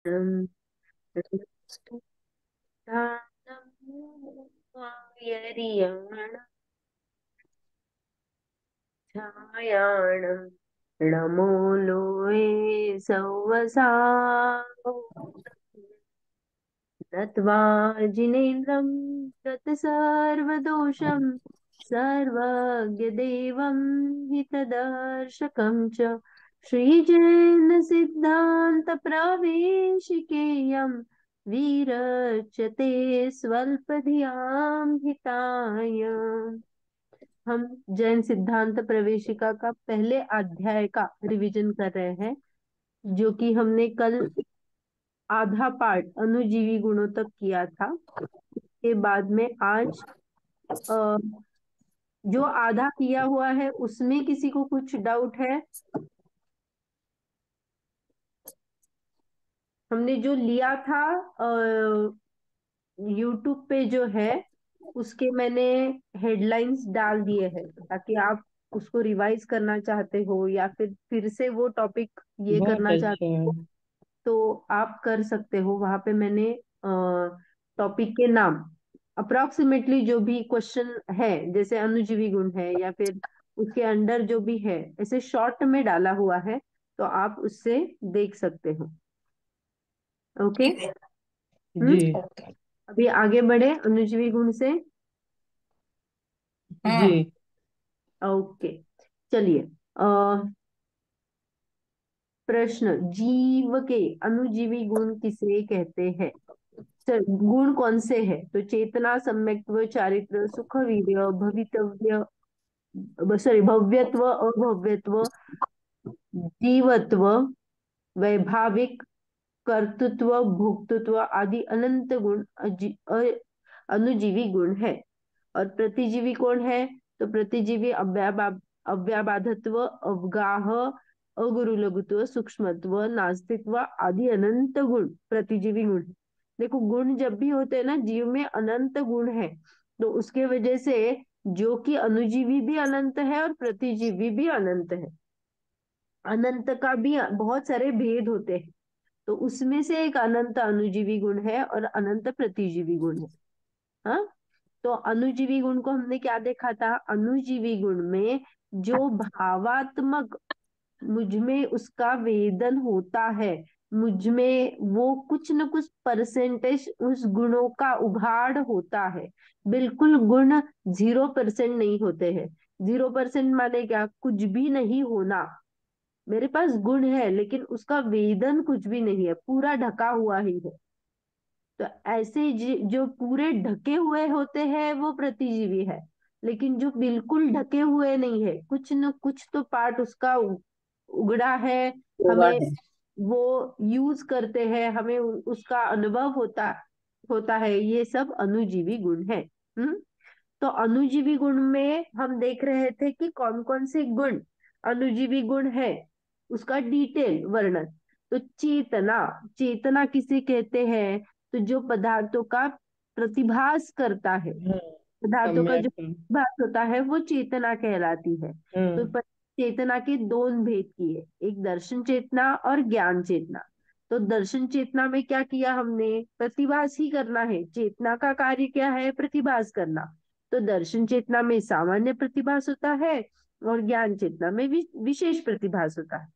दानम यरियण छायाणं नमो लोये सौवसा नत्वा जिनेन्द्रं गतसर्वदोषं सर्वज्ञदेवं हितदर्शकं च श्रीजैनसिद्धान्तप्रवेशिकेयं विरच्यते स्वल्पधियां हिताय। हम जैन सिद्धांत प्रवेशिका का पहले अध्याय का रिवीजन कर रहे हैं, जो कि हमने कल आधा पार्ट अणुजीवी गुणों तक किया था। के बाद में आज अ, जो आधा किया हुआ है उसमें किसी को कुछ डाउट है? हमने जो लिया था यूट्यूब पे जो है उसके मैंने हेडलाइंस डाल दिए हैं, ताकि आप उसको रिवाइज करना चाहते हो या फिर से वो टॉपिक ये बहुत करना अच्छा चाहते है। हो तो आप कर सकते हो। वहां पे मैंने टॉपिक के नाम अप्रोक्सीमेटली जो भी क्वेश्चन है, जैसे अणुजीवी गुण है या फिर उसके अंडर जो भी है, ऐसे शॉर्ट में डाला हुआ है, तो आप उससे देख सकते हो। ओके। ठीक है। हम्म। जी। अभी आगे बढ़े अणुजीवी गुण से। जी। हाँ। ओके, चलिए। प्रश्न, जीव के अणुजीवी गुण किसे कहते हैं? गुण कौन से हैं? तो चेतना, सम्यक्त्व, चारित्र, सुख, वीर्य, भवितव्य, सॉरी, भव्यत्व, अभव्यत्व, जीवत्व, वैभाविक, कर्तृत्व, भोक्तृत्व आदि अनंत गुण अणुजीवी गुण है। और प्रतिजीवी कौन है? तो प्रतिजीवी अव्याबाधत्व, अवगाह, अगुरु लघुत्व, सूक्ष्मत्व, नास्तित्व आदि अनंत गुण प्रतिजीवी गुण है। देखो, गुण जब भी होते हैं ना, जीव में अनंत गुण है, तो उसके वजह से जो कि अणुजीवी भी अनंत है और प्रतिजीवी भी अनंत है। अनंत का भी बहुत सारे भेद होते हैं, तो उसमें से एक अनंत अणुजीवी गुण है और अनंत प्रतिजीवी गुण है। हाँ। तो अणुजीवी गुण को हमने क्या देखा था? अणुजीवी गुण में जो भावात्मक, मुझ में उसका वेदन होता है, मुझ में वो कुछ न कुछ परसेंटेज उस गुणों का उघाड़ होता है। बिल्कुल गुण 0% नहीं होते हैं। 0% माने क्या? कुछ भी नहीं होना। मेरे पास गुण है लेकिन उसका वेदन कुछ भी नहीं है, पूरा ढका हुआ ही है। तो ऐसे जो पूरे ढके हुए होते हैं वो प्रतिजीवी है। लेकिन जो बिल्कुल ढके हुए नहीं है, कुछ न कुछ तो पार्ट उसका उगड़ा है, होगा हमें है। वो यूज करते हैं, हमें उसका अनुभव होता होता है, ये सब अणुजीवी गुण है। हम्म। तो अणुजीवी गुण में हम देख रहे थे कि कौन कौन से गुण अणुजीवी गुण है, उसका डिटेल वर्णन। तो चेतना, चेतना किसे कहते हैं? तो जो पदार्थों का प्रतिभास करता है, हम्म। पदार्थों का जो सम्यक। प्रतिभास होता है वो चेतना कहलाती है। तो हम्म। चेतना के दो भेद किए, एक दर्शन चेतना और ज्ञान चेतना। तो दर्शन चेतना में क्या किया हमने? प्रतिभास ही करना है, चेतना का कार्य क्या है? प्रतिभास करना। तो दर्शन चेतना में सामान्य प्रतिभास होता है और ज्ञान चेतना में विशेष प्रतिभास होता है।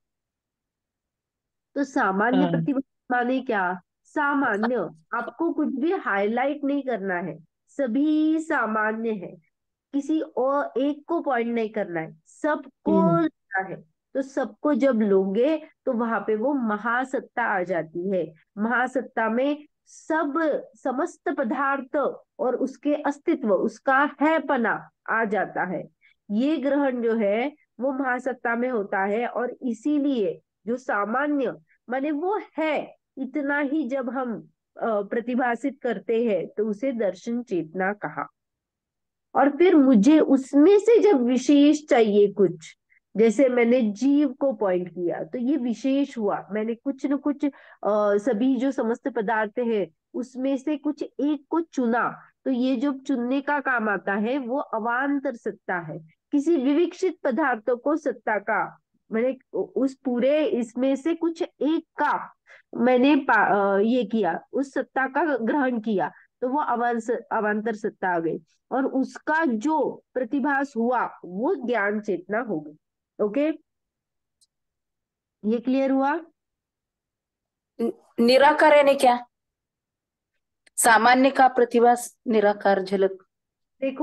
तो सामान्य हाँ। प्रतिभा माने क्या? सामान्य, आपको कुछ भी हाईलाइट नहीं करना है, सभी सामान्य है, किसी और एक को पॉइंट नहीं करना है, सबको हम्म। लेना है। तो सबको जब लोगे तो वहां पे वो महासत्ता आ जाती है। महासत्ता में सब, समस्त पदार्थ और उसके अस्तित्व, उसका है पना आ जाता है। ये ग्रहण जो है वो महासत्ता में होता है, और इसीलिए जो सामान्य माने वो है, इतना ही जब हम प्रतिभाषित करते हैं तो उसे दर्शन चेतना कहा। और फिर मुझे उसमें से जब विशेष चाहिए कुछ, जैसे मैंने जीव को पॉइंट किया तो ये विशेष हुआ, मैंने कुछ न कुछ सभी जो समस्त पदार्थ है उसमें से कुछ एक को चुना। तो ये जो चुनने का काम आता है वो अवांतर सत्ता है, किसी विविक्षित पदार्थों को सत्ता का मैंने उस पूरे इसमें से कुछ एक का मैंने ये किया, उस सत्ता का ग्रहण किया, तो वो अवांतर सत्ता आ गई, और उसका जो प्रतिभास हुआ वो ज्ञान चेतना हो गई। ओके, ये क्लियर हुआ? निराकार यानी क्या? सामान्य का प्रतिभास, निराकार झलक। देखो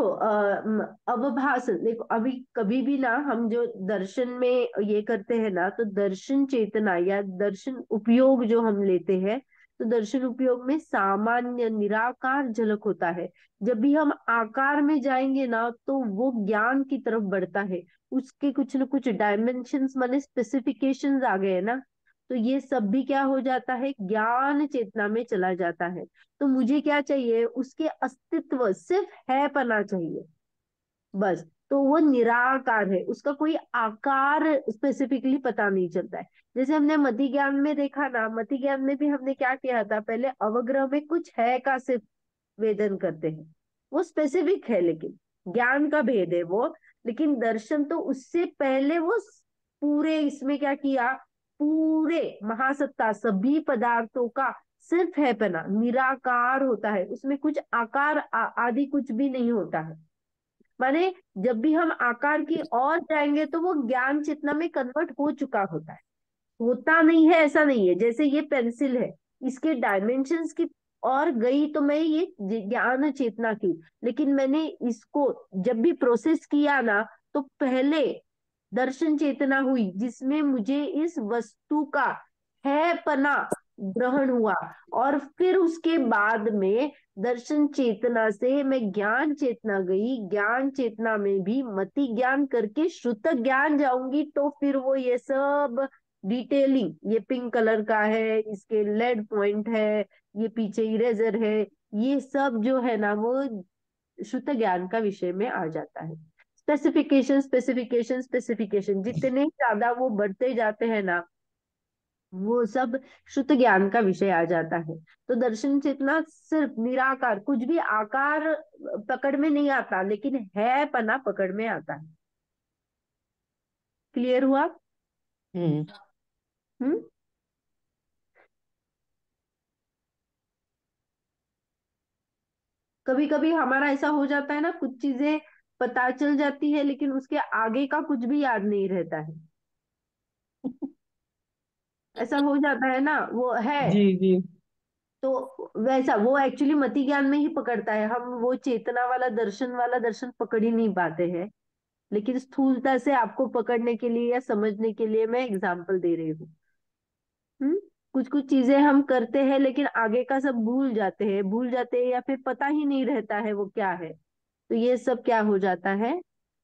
अवभास, देखो अभी कभी भी ना हम जो दर्शन में ये करते हैं ना, तो दर्शन चेतना या दर्शन उपयोग जो हम लेते हैं, तो दर्शन उपयोग में सामान्य निराकार झलक होता है। जब भी हम आकार में जाएंगे ना, तो वो ज्ञान की तरफ बढ़ता है। उसके कुछ न कुछ डायमेंशंस माने स्पेसिफिकेशंस आ गए ना, तो ये सब भी क्या हो जाता है, ज्ञान चेतना में चला जाता है। तो मुझे क्या चाहिए, उसके अस्तित्व, सिर्फ है पना चाहिए, बस। तो वो निराकार है, उसका कोई आकार स्पेसिफिकली पता नहीं चलता है। जैसे हमने मति ज्ञान में देखा ना, मति ज्ञान में भी हमने क्या किया था, पहले अवग्रह में कुछ है का सिर्फ वेदन करते हैं, वो स्पेसिफिक है, लेकिन ज्ञान का भेद है वो। लेकिन दर्शन तो उससे पहले वो पूरे इसमें क्या किया, पूरे महासत्ता सभी पदार्थों का सिर्फ है पना, निराकार होता है, उसमें कुछ आकार आदि कुछ भी नहीं होता है। माने जब भी हम आकार की ओर जाएंगे तो वो ज्ञान चेतना में कन्वर्ट हो चुका होता है। होता नहीं है ऐसा नहीं है, जैसे ये पेंसिल है, इसके डायमेंशंस की और गई तो मैं ये ज्ञान चेतना की, लेकिन मैंने इसको जब भी प्रोसेस किया ना, तो पहले दर्शन चेतना हुई जिसमें मुझे इस वस्तु का है पना ग्रहण हुआ, और फिर उसके बाद में दर्शन चेतना से मैं ज्ञान चेतना गई, ज्ञान चेतना में भी मति ज्ञान करके श्रुत ज्ञान जाऊंगी, तो फिर वो ये सब डिटेलिंग, ये पिंक कलर का है, इसके लेड पॉइंट है, ये पीछे इरेजर है, ये सब जो है ना वो शुद्ध ज्ञान का विषय में आ जाता है। स्पेसिफिकेशन स्पेसिफिकेशन स्पेसिफिकेशन जितने ज्यादा वो बढ़ते जाते हैं ना, वो सब शुद्ध ज्ञान का विषय आ जाता है। तो दर्शन चेतना सिर्फ निराकार, कुछ भी आकार पकड़ में नहीं आता, लेकिन है पना पकड़ में आता है। क्लियर हुआ? हम्म। हम्म। कभी कभी हमारा ऐसा हो जाता है ना, कुछ चीजें पता चल जाती है लेकिन उसके आगे का कुछ भी याद नहीं रहता है। ऐसा हो जाता है ना, वो है। जी जी। तो वैसा वो एक्चुअली मति ज्ञान में ही पकड़ता है, हम वो चेतना वाला दर्शन पकड़ ही नहीं पाते हैं। लेकिन स्थूलता से आपको पकड़ने के लिए या समझने के लिए मैं एग्जाम्पल दे रही हूँ। हम्म। कुछ कुछ चीजें हम करते हैं लेकिन आगे का सब भूल जाते हैं या फिर पता ही नहीं रहता है वो क्या है। तो ये सब क्या हो जाता है,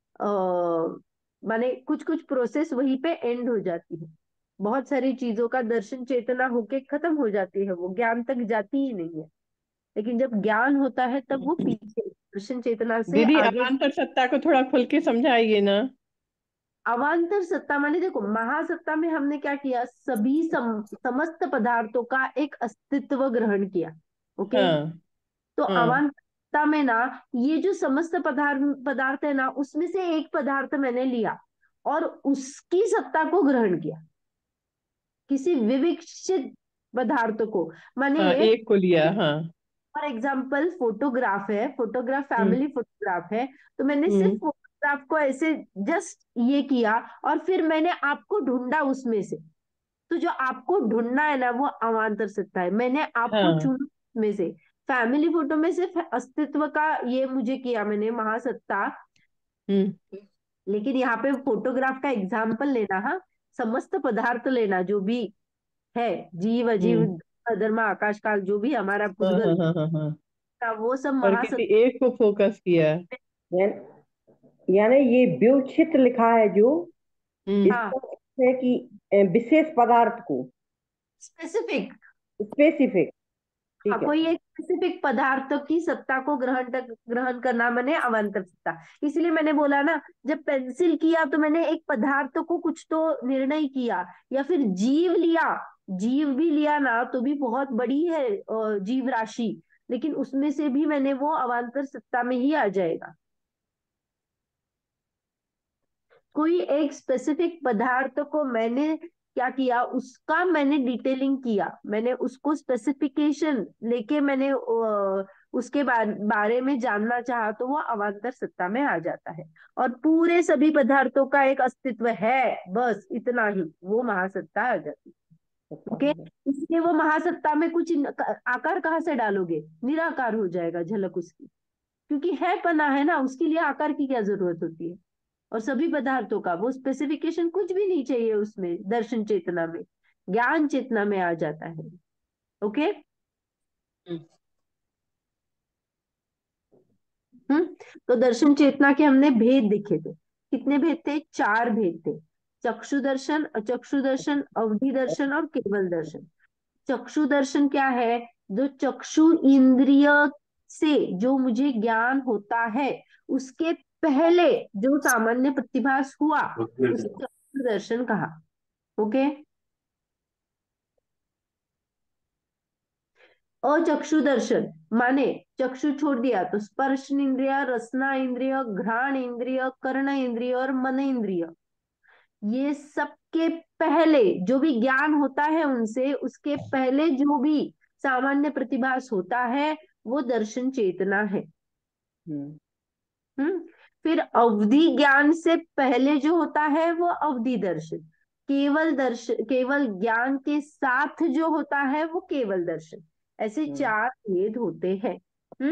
माने कुछ कुछ प्रोसेस वहीं पे एंड हो जाती है। बहुत सारी चीजों का दर्शन चेतना होके खत्म हो जाती है, वो ज्ञान तक जाती ही नहीं है। लेकिन जब ज्ञान होता है तब वो पीछे दर्शन चेतना से दीदी, आगे। अवान्तर सत्ता को थोड़ा खुल के समझाइए ना। अवांतर सत्ता माने देखो, महासत्ता में हमने क्या किया, सभी समस्त पदार्थों का एक अस्तित्व ग्रहण किया। ओके। हाँ तो हाँ। अवांतर सत्ता में ना, ये जो समस्त पदार्थ पदार्थ है ना, उसमें से एक पदार्थ मैंने लिया और उसकी सत्ता को ग्रहण किया, किसी विविक्षित पदार्थ को। हाँ, माने एक को लिया, हाँ। फॉर एग्जाम्पल फोटोग्राफ है, फोटोग्राफ हम्म फैमिली फोटोग्राफ है, तो मैंने सिर्फ हम्म। फोटोग्राफ को ऐसे जस्ट ये किया, और फिर मैंने आपको ढूंढा उसमें से। तो जो आपको ढूंढना है ना, वो अवांतर सत्ता है, मैंने आपको हाँ। चुना में से। फैमिली फोटो में सिर्फ अस्तित्व का ये मुझे किया मैंने, महासत्ता। हम्म लेकिन यहाँ पे फोटोग्राफ का एग्जाम्पल लेना, हाँ, समस्त पदार्थ लेना जो भी है, जीव अजीव, हम्म। धर्म आकाश काल, जो भी हमारा हाँ पुद्गल हाँ हाँ हाँ हाँ। था, वो सब और महासत्ता। किसी एक को फोकस किया। यानी ये व्युच्छित लिखा है जो, हम्म। हाँ, इसका अर्थ है कि विशेष पदार्थ को, स्पेसिफिक। स्पेसिफिक। हाँ, ठीक है। कोई एक स्पेसिफिक पदार्थ की सत्ता को ग्रहण करना मैंने अवांतर सत्ता। इसलिए मैंने बोला ना, जब पेंसिल किया तो मैंने एक पदार्थ को कुछ तो निर्णय किया, या फिर जीव लिया, जीव भी लिया ना तो भी बहुत बड़ी है जीव राशि, लेकिन उसमें से भी मैंने वो अवांतर सत्ता में ही आ जाएगा। कोई एक स्पेसिफिक पदार्थ को मैंने क्या किया, उसका मैंने डिटेलिंग किया, मैंने उसको स्पेसिफिकेशन लेके मैंने उसके बारे में जानना चाहा, तो वो अवांतर सत्ता में आ जाता है। और पूरे सभी पदार्थों का एक अस्तित्व है, बस इतना ही, वो महासत्ता आ जाती है। ओके, इसलिए वो महासत्ता में कुछ आकार कहाँ से डालोगे, निराकार हो जाएगा झलक उसकी, क्योंकि है पना है ना, उसके लिए आकार की क्या जरूरत होती है। और सभी पदार्थों का वो स्पेसिफिकेशन कुछ भी नहीं चाहिए उसमें, दर्शन चेतना में, ज्ञान चेतना में आ जाता है। ओके। हम्म। तो दर्शन चेतना के हमने भेद देखे थे। कितने भेद थे? 4 भेद थे। चक्षु दर्शन, अचक्षु दर्शन, अवधि दर्शन और केवल दर्शन। चक्षु दर्शन क्या है? जो चक्षु इंद्रिय से जो मुझे ज्ञान होता है, उसके पहले जो सामान्य प्रतिभास हुआ, उसे चक्षु दर्शन कहा। ओके। अचक्षु दर्शन माने चक्षु छोड़ दिया तो स्पर्श इंद्रिय, रसना इंद्रिय, घ्राण इंद्रिय, कर्ण इंद्रिय और मन इंद्रिय, ये सबके पहले जो भी ज्ञान होता है उनसे, उसके पहले जो भी सामान्य प्रतिभास होता है, वो दर्शन चेतना है। हम्म। फिर अवधि ज्ञान से पहले जो होता है वो अवधि दर्शन। केवल दर्शन, केवल ज्ञान के साथ जो होता है वो केवल दर्शन। ऐसे 4 भेद होते हैं। हम्म।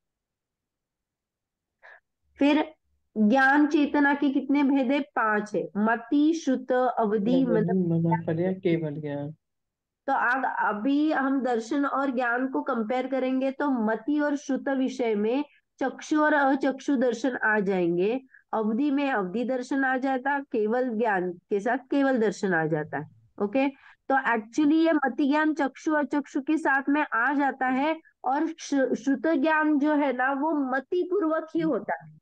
फिर ज्ञान चेतना के कितने भेद है? 5 है। मति, श्रुत, अवधि, मन। मन पर्याय केवल ज्ञान। तो आग अभी हम दर्शन और ज्ञान को कंपेयर करेंगे तो मति और श्रुत विषय में चक्षु और अचक्षु दर्शन आ जाएंगे, अवधि में अवधि दर्शन आ जाता, केवल ज्ञान के साथ केवल दर्शन आ जाता है। ओके। तो एक्चुअली ये मति ज्ञान चक्षु अचक्षु के साथ में आ जाता है, और श्रुत ज्ञान जो है ना वो मति पूर्वक ही होता है,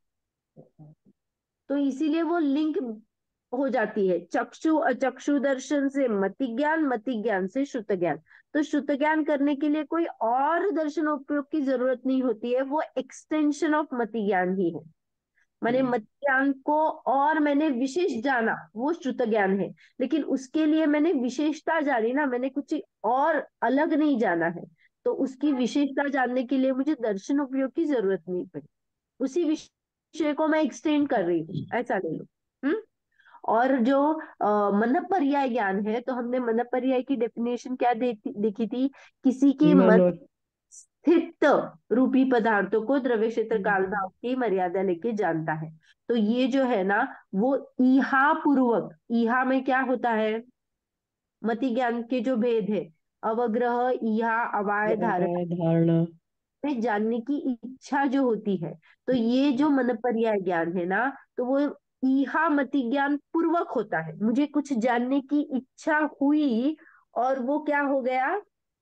तो इसीलिए वो लिंक हो जाती है। चक्षु अचक्षु दर्शन से मति ज्ञान से श्रुत ज्ञान। तो श्रुत ज्ञान करने के लिए कोई और दर्शन उपयोग की जरूरत नहीं होती है, वो एक्सटेंशन ऑफ मति ज्ञान ही है। मैंने मति ज्ञान को और मैंने विशेष जाना, वो श्रुत ज्ञान है। लेकिन उसके लिए मैंने विशेषता जानी ना, मैंने कुछ और अलग नहीं जाना है, तो उसकी विशेषता जानने के लिए मुझे दर्शन उपयोग की जरूरत नहीं पड़ी। उसी विषय को मैं एक्सटेंड कर रही हूँ, ऐसा ले लो। हम्म। और जो मन पर्याय ज्ञान है, तो हमने मन पर्याय की डेफिनेशन क्या देखी थी? किसी के मन मन और स्थित रूपी पदार्थों को द्रव्य क्षेत्र काल भाव की मर्यादा लेके जानता है। तो ये जो है ना, वो ईहा पूर्वक, ईहा में क्या होता है? मति ज्ञान के जो भेद है, अवग्रह, ईहा, अवाय, धारणा, धारणा। में जानने की इच्छा जो होती है, तो ये जो मन पर्याय ज्ञान है ना, तो वो ईहा मति ज्ञान पूर्वक होता है। मुझे कुछ जानने की इच्छा हुई, और वो क्या हो गया,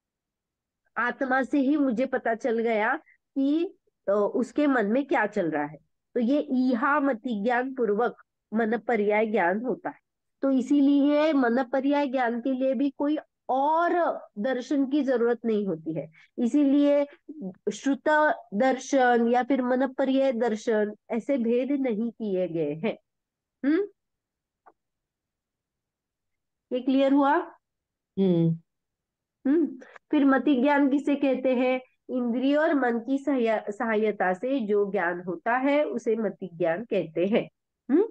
आत्मा से ही मुझे पता चल गया कि उसके मन में क्या चल रहा है। तो ये ईहा मति ज्ञान पूर्वक मन पर्याय ज्ञान होता है। तो इसीलिए मन पर्याय ज्ञान के लिए भी कोई और दर्शन की जरूरत नहीं होती है। इसीलिए श्रुत दर्शन या फिर मन पर्याय दर्शन ऐसे भेद नहीं किए गए हैं। हम्म। ये क्लियर हुआ? हम्म। हम्म। फिर मति ज्ञान किसे कहते हैं? इंद्रिय और मन की सहायता से जो ज्ञान होता है उसे मति ज्ञान कहते हैं। हम्म।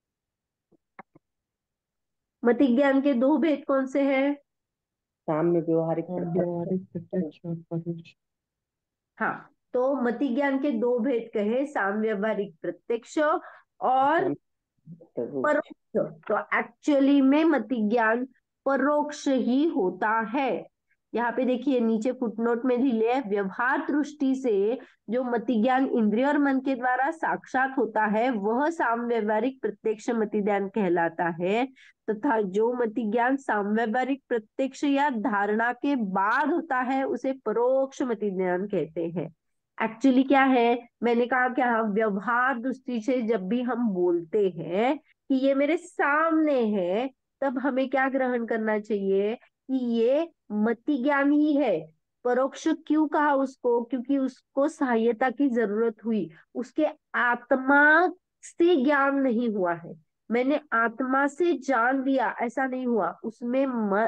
मति ज्ञान के 2 भेद कौन से हैं? साम्य व्यवहारिक और प्रत्यक्ष। व्यवहारिक प्रत्यक्ष और परोक्ष। हाँ, तो मति ज्ञान के 2 भेद कहे, साम व्यवहारिक प्रत्यक्ष और परोक्ष। तो एक्चुअली में मति ज्ञान परोक्ष ही होता है। यहाँ पे देखिए नीचे फुटनोट में दिले है, व्यवहार दृष्टि से जो मति ज्ञान इंद्रिय और मन के द्वारा साक्षात होता है वह साम व्यवहारिक प्रत्यक्ष मति ज्ञान कहलाता है, तथा जो मति ज्ञान साम व्यवहारिक प्रत्यक्ष या धारणा के बाद होता है उसे परोक्ष मति ज्ञान कहते हैं। एक्चुअली क्या है, मैंने कहा क्या, व्यवहार दृष्टि से जब भी हम बोलते हैं कि ये मेरे सामने है, तब हमें क्या ग्रहण करना चाहिए कि ये मति ज्ञान ही है। परोक्ष क्यों कहा उसको? क्योंकि उसको सहायता की जरूरत हुई, उसके आत्मा से ज्ञान नहीं हुआ है। मैंने आत्मा से जान लिया, ऐसा नहीं हुआ। उसमें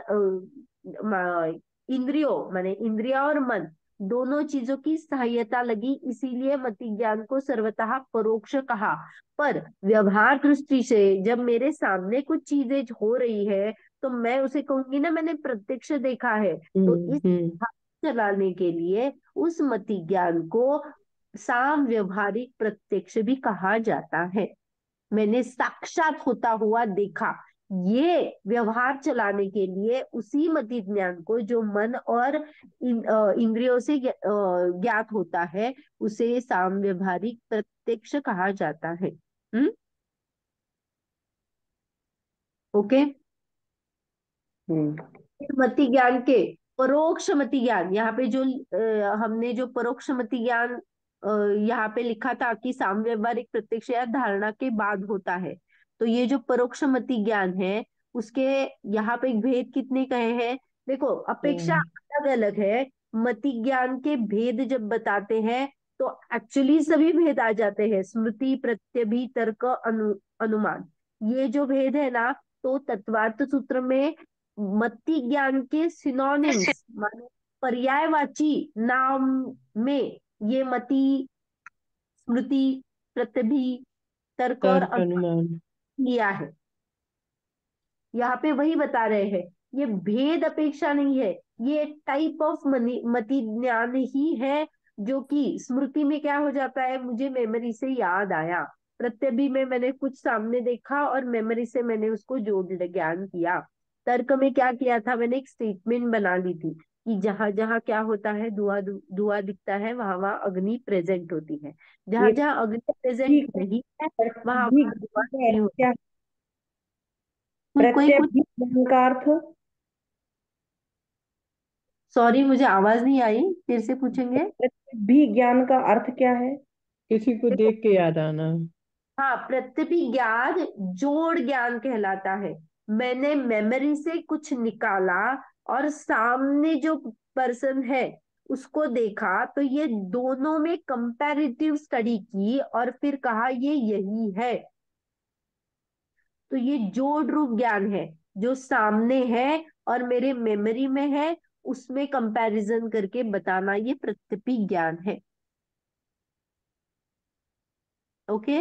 इंद्रियों माने इंद्रिया और मन दोनों चीजों की सहायता लगी, इसीलिए मति ज्ञान को सर्वतः परोक्ष कहा। पर व्यवहार दृष्टि से जब मेरे सामने कुछ चीजें हो रही है तो मैं उसे कहूंगी ना मैंने प्रत्यक्ष देखा है, तो इस हम्म। चलाने के लिए उस मति ज्ञान को साम व्यवहारिक प्रत्यक्ष भी कहा जाता है। मैंने साक्षात होता हुआ देखा, ये व्यवहार चलाने के लिए उसी मति ज्ञान को जो मन और इंद्रियों से ज्ञात होता है उसे साम व्यवहारिक प्रत्यक्ष कहा जाता है। ओके। हम्म मति ज्ञान के परोक्ष मति ज्ञान, यहाँ पे जो हमने जो परोक्ष मति ज्ञान यहाँ पे लिखा था कि साम्यवहारिक प्रत्यक्ष या धारणा के बाद होता है, तो ये जो परोक्ष मति ज्ञान है उसके यहाँ पे भेद कितने कहे हैं। देखो अपेक्षा हम्म। अलग अलग है। मति ज्ञान के भेद जब बताते हैं तो एक्चुअली सभी भेद आ जाते हैं, स्मृति प्रत्यभि तर्क अनुमान, ये जो भेद है ना, तो तत्वार्थ सूत्र में मति ज्ञान के सिनोनिम्स माने पर्यायवाची नाम में ये मति, स्मृति, प्रतिभि, तर्क और तर्क अनुमान। लिया है। यहाँ पे वही बता रहे हैं, ये भेद अपेक्षा नहीं है, ये टाइप ऑफ मति ज्ञान ही है, जो कि स्मृति में क्या हो जाता है, मुझे मेमोरी से याद आया, प्रत्यभि में मैंने कुछ सामने देखा और मेमोरी से मैंने उसको जोड़ ज्ञान किया। तर्क में क्या किया था, मैंने एक स्टेटमेंट बना ली थी कि जहां जहां क्या होता है, धुआं धुआं दिखता है, वहां वहां अग्नि प्रेजेंट होती है, ये जहां जहां अग्नि प्रेजेंट ठीक है। नहीं है वहां प्रत्यभिज्ञान वहां धुआं का नहीं अर्थ होता। क्या? कोई कुछ प्रत्यभिज्ञान का अर्थ? सॉरी मुझे आवाज नहीं आई, फिर से पूछेंगे। प्रत्यभिज्ञान का अर्थ क्या है? किसी को देखो, देख के याद आना। हाँ ज्ञान जोड़ ज्ञान कहलाता है। मैंने मेमोरी से कुछ निकाला और सामने जो पर्सन है उसको देखा, तो ये दोनों में कंपैरेटिव स्टडी की और फिर कहा ये यही है, तो ये जोड़ रूप ज्ञान है, जो सामने है और मेरे मेमोरी में है, उसमें कंपैरिजन करके बताना, ये प्रत्यपी ज्ञान है। ओके।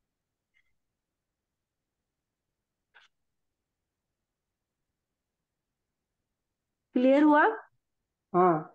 क्लियर हुआ? हाँ।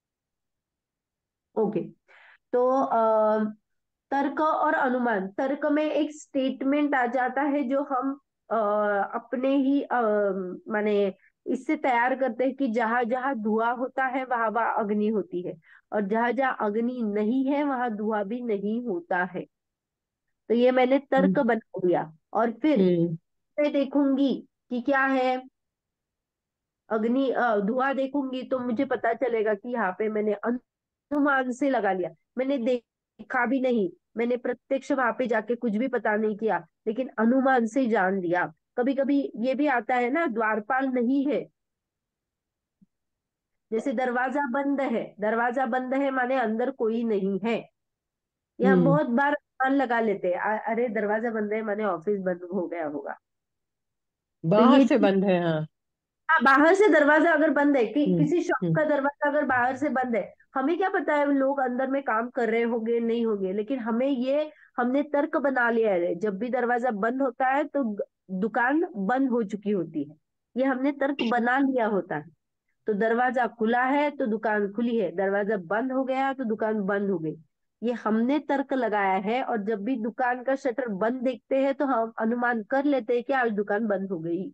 ओके। तो तर्क और अनुमान, तर्क में एक स्टेटमेंट आ जाता है जो हम अपने ही माने इससे तैयार करते हैं कि जहां जहां धुआं होता है वहां वहां अग्नि होती है, और जहां जहां अग्नि नहीं है वहां धुआं भी नहीं होता है। तो ये मैंने तर्क हम्म। बना दिया, और फिर हम्म। मैं देखूंगी कि क्या है, अग्नि धुआं देखूंगी तो मुझे पता चलेगा कि यहाँ पे मैंने अनुमान से लगा लिया, मैंने देखा भी नहीं, मैंने प्रत्यक्ष वहां पे जाके कुछ भी पता नहीं किया, लेकिन अनुमान से जान लिया। कभी कभी ये भी आता है ना, द्वारपाल नहीं है, जैसे दरवाजा बंद है, दरवाजा बंद है माने अंदर कोई नहीं है। ये हम हम्म। बहुत बार अनुमान लगा लेते हैं, अरे दरवाजा बंद है माने ऑफिस बंद हो गया होगा। तो बाहर ये से बंद है, हाँ। हाँ, बाहर से दरवाजा अगर बंद है कि हम्म। किसी शॉप हम्म। का दरवाजा अगर बाहर से बंद है, हमें क्या पता है लोग अंदर में काम कर रहे होंगे नहीं होंगे, लेकिन हमें ये हमने तर्क बना लिया है, जब भी दरवाजा बंद होता है तो दुकान बंद हो चुकी होती है, ये हमने तर्क बना लिया होता है। तो दरवाजा खुला है तो दुकान खुली है, दरवाजा बंद हो गया तो दुकान बंद हो गई, ये हमने तर्क लगाया है। और जब भी दुकान का शटर बंद देखते हैं तो हम अनुमान कर लेते हैं कि आज दुकान बंद हो गई।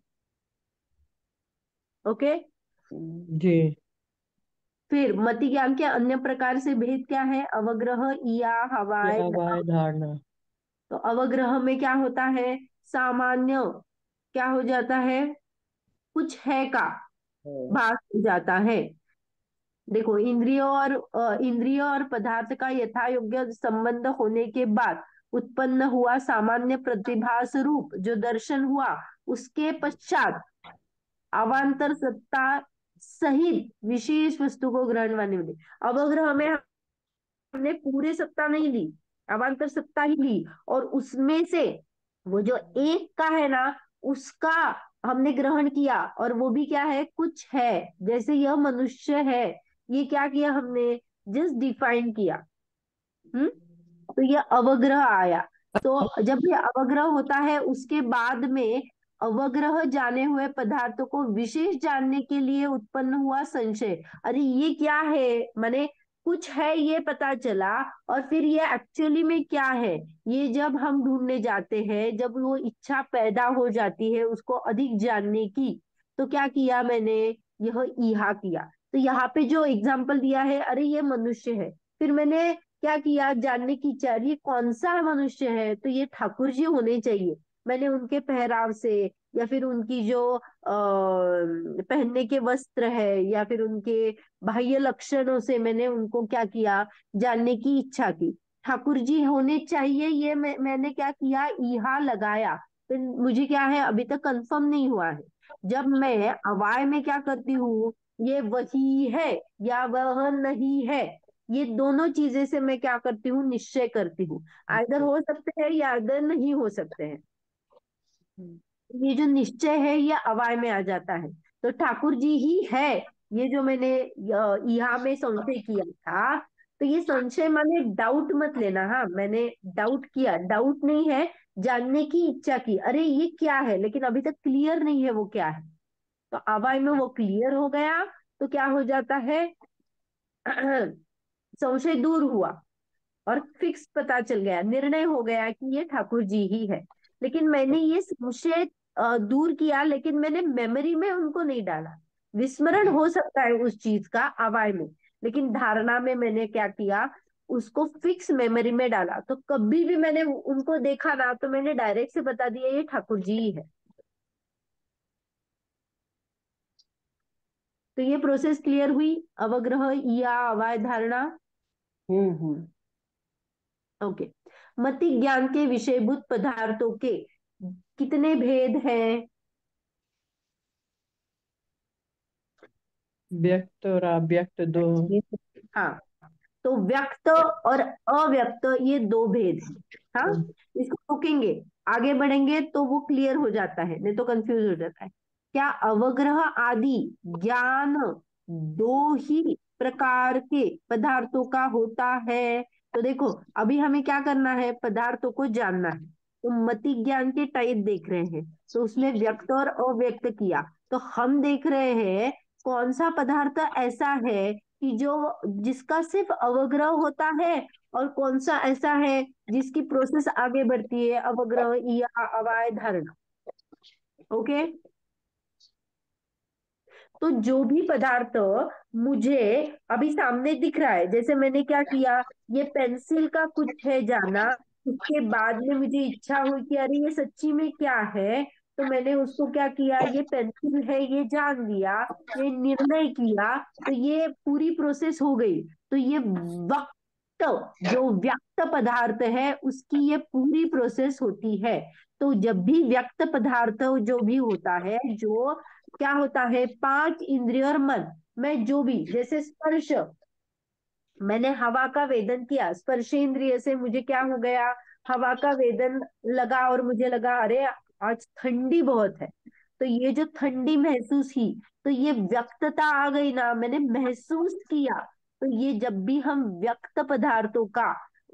ओके। जी। फिर मति ज्ञान के अन्य प्रकार से भेद क्या है, अवग्रह, इया, हवाय, या वाय धारणा। तो अवग्रह में क्या होता है, सामान्य क्या हो जाता है, कुछ है का भास हो जाता है। देखो इंद्रियों और पदार्थ का यथा योग्य संबंध होने के बाद उत्पन्न हुआ सामान्य प्रतिभास रूप जो दर्शन हुआ, उसके पश्चात अवांतर सत्ता सहित विशेष वस्तु को ग्रहण मानने मिले। अवग्रह में हमने पूरे सत्ता नहीं ली, अवांतर सत्ता ही ली, और उसमें से वो जो एक का है ना, उसका हमने ग्रहण किया, और वो भी क्या है, कुछ है। जैसे यह मनुष्य है, ये क्या किया हमने, जस्ट डिफाइन किया। हम्म तो ये अवग्रह आया। तो जब ये अवग्रह होता है, उसके बाद में अवग्रह जाने हुए पदार्थों को विशेष जानने के लिए उत्पन्न हुआ संशय। अरे ये क्या है, माने कुछ है ये पता चला, और फिर ये एक्चुअली में क्या है, ये जब हम ढूंढने जाते हैं, जब वो इच्छा पैदा हो जाती है उसको अधिक जानने की, तो क्या किया मैंने, यह ईहा किया। तो यहाँ पे जो एग्जाम्पल दिया है, अरे ये मनुष्य है, फिर मैंने क्या किया, जानने की इच्छा, ये कौन सा मनुष्य है, तो ये ठाकुर जी होने चाहिए। मैंने उनके पहराव से, या फिर उनकी जो पहनने के वस्त्र है, या फिर उनके बाह्य लक्षणों से मैंने उनको क्या किया, जानने की इच्छा की। ठाकुर जी होने चाहिए, ये मैंने क्या किया, ईहा लगाया। तो मुझे क्या है, अभी तक कंफर्म नहीं हुआ है। जब मैं अवाय में क्या करती हूँ, ये वही है या वह नहीं है, ये दोनों चीजें से मैं क्या करती हूँ, निश्चय करती हूँ। आइदर हो सकते हैं या आइदर नहीं हो सकते हैं। ये जो निश्चय है ये अवाय में आ जाता है। तो ठाकुर जी ही है, ये जो मैंने यहाँ में संशय किया था, तो ये संशय माने डाउट मत लेना। हाँ, मैंने डाउट किया, डाउट नहीं है, जानने की इच्छा की, अरे ये क्या है, लेकिन अभी तक क्लियर नहीं है वो क्या है। तो अवाय में वो क्लियर हो गया, तो क्या हो जाता है, संशय दूर हुआ, और फिक्स पता चल गया, निर्णय हो गया कि ये ठाकुर जी ही है। लेकिन मैंने ये संशय दूर किया, लेकिन मैंने मेमोरी में उनको नहीं डाला। विस्मरण हो सकता है उस चीज का अवाय में, लेकिन धारणा में मैंने क्या किया, उसको फिक्स मेमोरी में डाला। तो कभी भी मैंने उनको देखा ना, तो मैंने डायरेक्ट से बता दिया ये ठाकुर जी ही है। तो ये प्रोसेस क्लियर हुई, अवग्रह या अवाय धारणा। हम्म। ओके। मति ज्ञान के विषयभूत पदार्थों के कितने भेद हैं? व्यक्त और अव्यक्त दो। हाँ, तो व्यक्त और अव्यक्त ये दो भेद हैं। हाँ, इसको रोकेंगे, आगे बढ़ेंगे तो वो क्लियर हो जाता है, नहीं तो कंफ्यूज हो जाता है। क्या अवग्रह आदि ज्ञान दो ही प्रकार के पदार्थों का होता है? तो देखो, अभी हमें क्या करना है, पदार्थों को जानना है। तो मति ज्ञान के टाइप देख रहे हैं, तो उसमें व्यक्त और अव्यक्त किया। तो हम देख रहे हैं कौन सा पदार्थ ऐसा है कि जो जिसका सिर्फ अवग्रह होता है, और कौन सा ऐसा है जिसकी प्रोसेस आगे बढ़ती है, अवग्रह या अवाय धारणा। ओके। तो जो भी पदार्थ मुझे अभी सामने दिख रहा है, जैसे मैंने क्या किया, ये पेंसिल का कुछ है जाना, उसके बाद में मुझे इच्छा हुई कि अरे ये सच्ची में क्या है, तो मैंने उसको क्या किया, ये पेंसिल है ये जान लिया, ये निर्णय किया, तो ये पूरी प्रोसेस हो गई। तो ये वक्त, जो व्यक्त पदार्थ है उसकी ये पूरी प्रोसेस होती है। तो जब भी व्यक्त पदार्थ जो भी होता है, जो क्या होता है, पांच इंद्रिय और मन में जो भी, जैसे स्पर्श, मैंने हवा का वेदन किया, स्पर्शेंद्रिय से मुझे क्या हो गया, हवा का वेदन लगा, और मुझे लगा अरे आज ठंडी बहुत है। तो ये जो ठंडी महसूस की, तो ये व्यक्तता आ गई ना, मैंने महसूस किया। तो ये जब भी हम व्यक्त पदार्थों का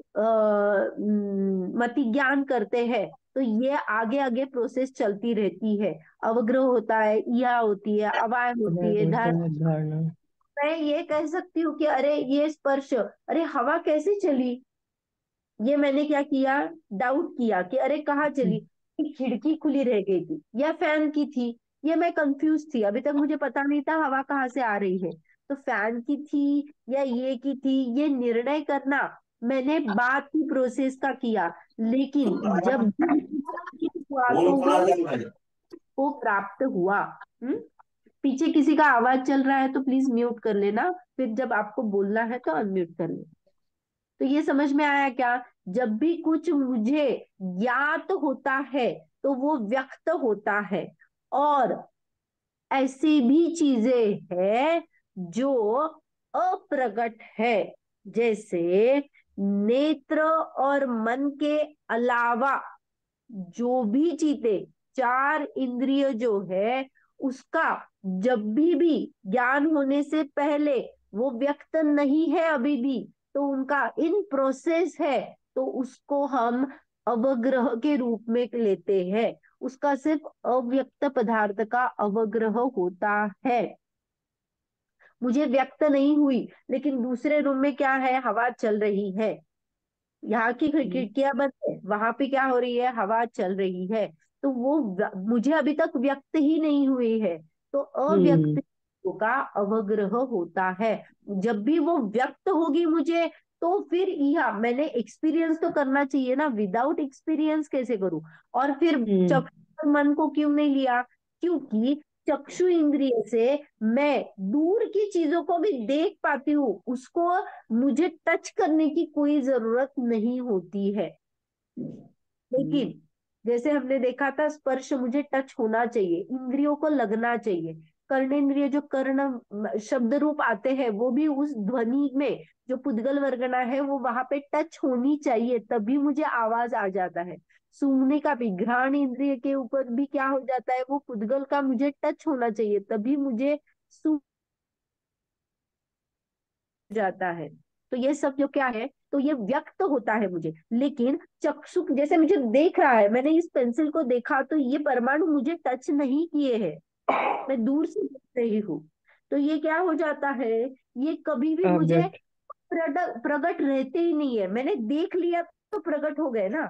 मति ज्ञान करते हैं, तो ये आगे आगे प्रोसेस चलती रहती है। अवग्रह होता है, इया होती है, अवाय होती है, होता धारणा। है धारणा। मैं ये कह सकती हूँ कि अरे ये स्पर्श, अरे हवा कैसे चली, ये मैंने क्या किया, डाउट किया कि अरे कहाँ चली, खिड़की खुली रह गई थी या फैन की थी, ये मैं कंफ्यूज थी, अभी तक मुझे पता नहीं था हवा कहाँ से आ रही है, तो फैन की थी या ये की थी, ये निर्णय करना मैंने बाद की प्रोसेस का किया। लेकिन जब भी हुआ तो वो प्राप्त हुआ। हम्म पीछे किसी का आवाज चल रहा है तो प्लीज म्यूट कर लेना, फिर जब आपको बोलना है तो अनम्यूट कर लेना। तो ये समझ में आया क्या, जब भी कुछ मुझे ज्ञात होता है तो वो व्यक्त होता है, और ऐसी भी चीजें हैं जो अप्रगट है, जैसे नेत्र और मन के अलावा जो भी चीते, चार इंद्रिय जो है उसका जब भी ज्ञान होने से पहले वो व्यक्त नहीं है अभी भी, तो उनका इन प्रोसेस है, तो उसको हम अवग्रह के रूप में लेते हैं। उसका सिर्फ अव्यक्त पदार्थ का अवग्रह होता है। मुझे व्यक्त नहीं हुई, लेकिन दूसरे रूम में क्या है, हवा चल रही है। यहाँ की खिड़कियां बंद है, वहां पे क्या हो रही है, हवा चल रही है। तो वो मुझे अभी तक व्यक्त ही नहीं हुई है, तो अव्यक्त का अवग्रह होता है। जब भी वो व्यक्त होगी मुझे, तो फिर यह मैंने एक्सपीरियंस तो करना चाहिए ना, विदाउट एक्सपीरियंस कैसे करूं। और फिर चक्षु और मन को क्यों नहीं लिया, क्योंकि चक्षु इंद्रिय से मैं दूर की चीजों को भी देख पाती हूँ, उसको मुझे टच करने की कोई जरूरत नहीं होती है। लेकिन जैसे हमने देखा था, स्पर्श मुझे टच होना चाहिए, इंद्रियों को लगना चाहिए। कर्णेंद्रिय जो कर्ण शब्द रूप आते हैं, वो भी उस ध्वनि में जो पुद्गल वर्गना है वो वहां पे टच होनी चाहिए, तभी मुझे आवाज आ जाता है। सूंघने का भी घ्राण इंद्रिय के ऊपर भी क्या हो जाता है, वो पुद्गल का मुझे टच होना चाहिए, तभी मुझे सूंघ जाता है। तो ये सब जो क्या है, तो ये व्यक्त होता है मुझे। लेकिन चक्षु जैसे मुझे देख रहा है, मैंने इस पेंसिल को देखा, तो ये परमाणु मुझे टच नहीं किए हैं, मैं दूर से देख रही हूँ। तो ये क्या हो जाता है, ये कभी भी मुझे अव्यक्त। प्रगट रहते ही नहीं है। मैंने देख लिया तो प्रगट हो गए ना,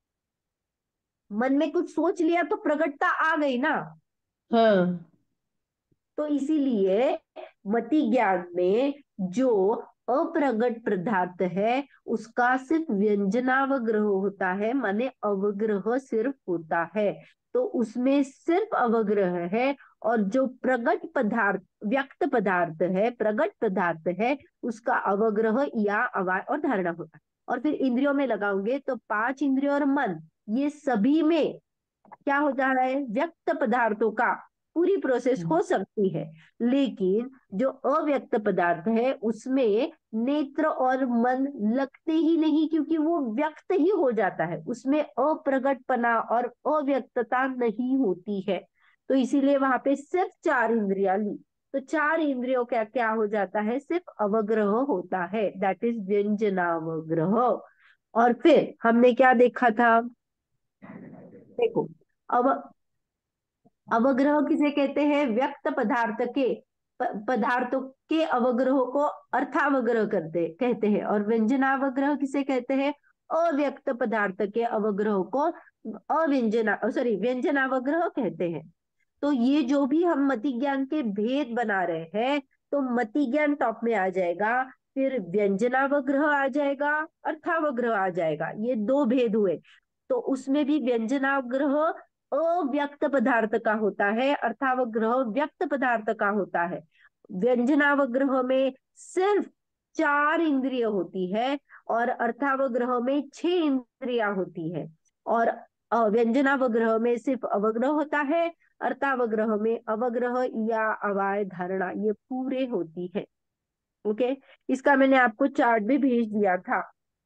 मन में कुछ सोच लिया तो प्रगटता आ गई ना। हाँ। तो इसीलिए मति ज्ञान में जो अप्रगट पदार्थ है, उसका सिर्फ व्यंजनावग्रह होता है, माने अवग्रह सिर्फ होता है। तो उसमें सिर्फ अवग्रह है, और जो प्रगट पदार्थ, व्यक्त पदार्थ है, प्रगट पदार्थ है, उसका अवग्रह या अवाय और धारणा होता है। और फिर इंद्रियों में लगाओगे तो पांच इंद्रियों और मन, ये सभी में क्या हो जा रहा है, व्यक्त पदार्थों का पूरी प्रोसेस हो सकती है। लेकिन जो अव्यक्त पदार्थ है उसमें नेत्र और मन लगते ही नहीं, क्योंकि वो व्यक्त ही हो जाता है, उसमें अप्रगटपना और अव्यक्तता नहीं होती है। तो इसीलिए वहां पे सिर्फ चार इंद्रियां ली, तो चार इंद्रियों का क्या हो जाता है, सिर्फ अवग्रह होता है, दैट इज व्यंजनावग्रह। और फिर हमने क्या देखा था, देखो, अब अवग्रह किसे कहते हैं, व्यक्त पदार्थ के पदार्थों के अवग्रह को अर्थावग्रह करते कहते हैं। और व्यंजनावग्रह किसे कहते हैं, अव्यक्त पदार्थ के अवग्रह को अव्यंजना सॉरी व्यंजनावग्रह कहते हैं। तो ये जो भी हम मति ज्ञान के भेद बना रहे हैं, तो मति ज्ञान टॉप में आ जाएगा, फिर व्यंजनावग्रह आ जाएगा, अर्थावग्रह आ जाएगा, ये दो भेद हुए। तो उसमें भी व्यंजनावग्रह अव्यक्त पदार्थ का होता है, अर्थावग्रह व्यक्त पदार्थ का होता है। व्यंजनावग्रह में सिर्फ चार इंद्रिय होती है, और अर्थावग्रह में छह इंद्रियां होती है। और व्यंजनावग्रह में सिर्फ अवग्रह होता है, अर्थावग्रह में अवग्रह या अवाय धारणा ये पूरे होती है। ओके, इसका मैंने आपको चार्ट भी भेज दिया था।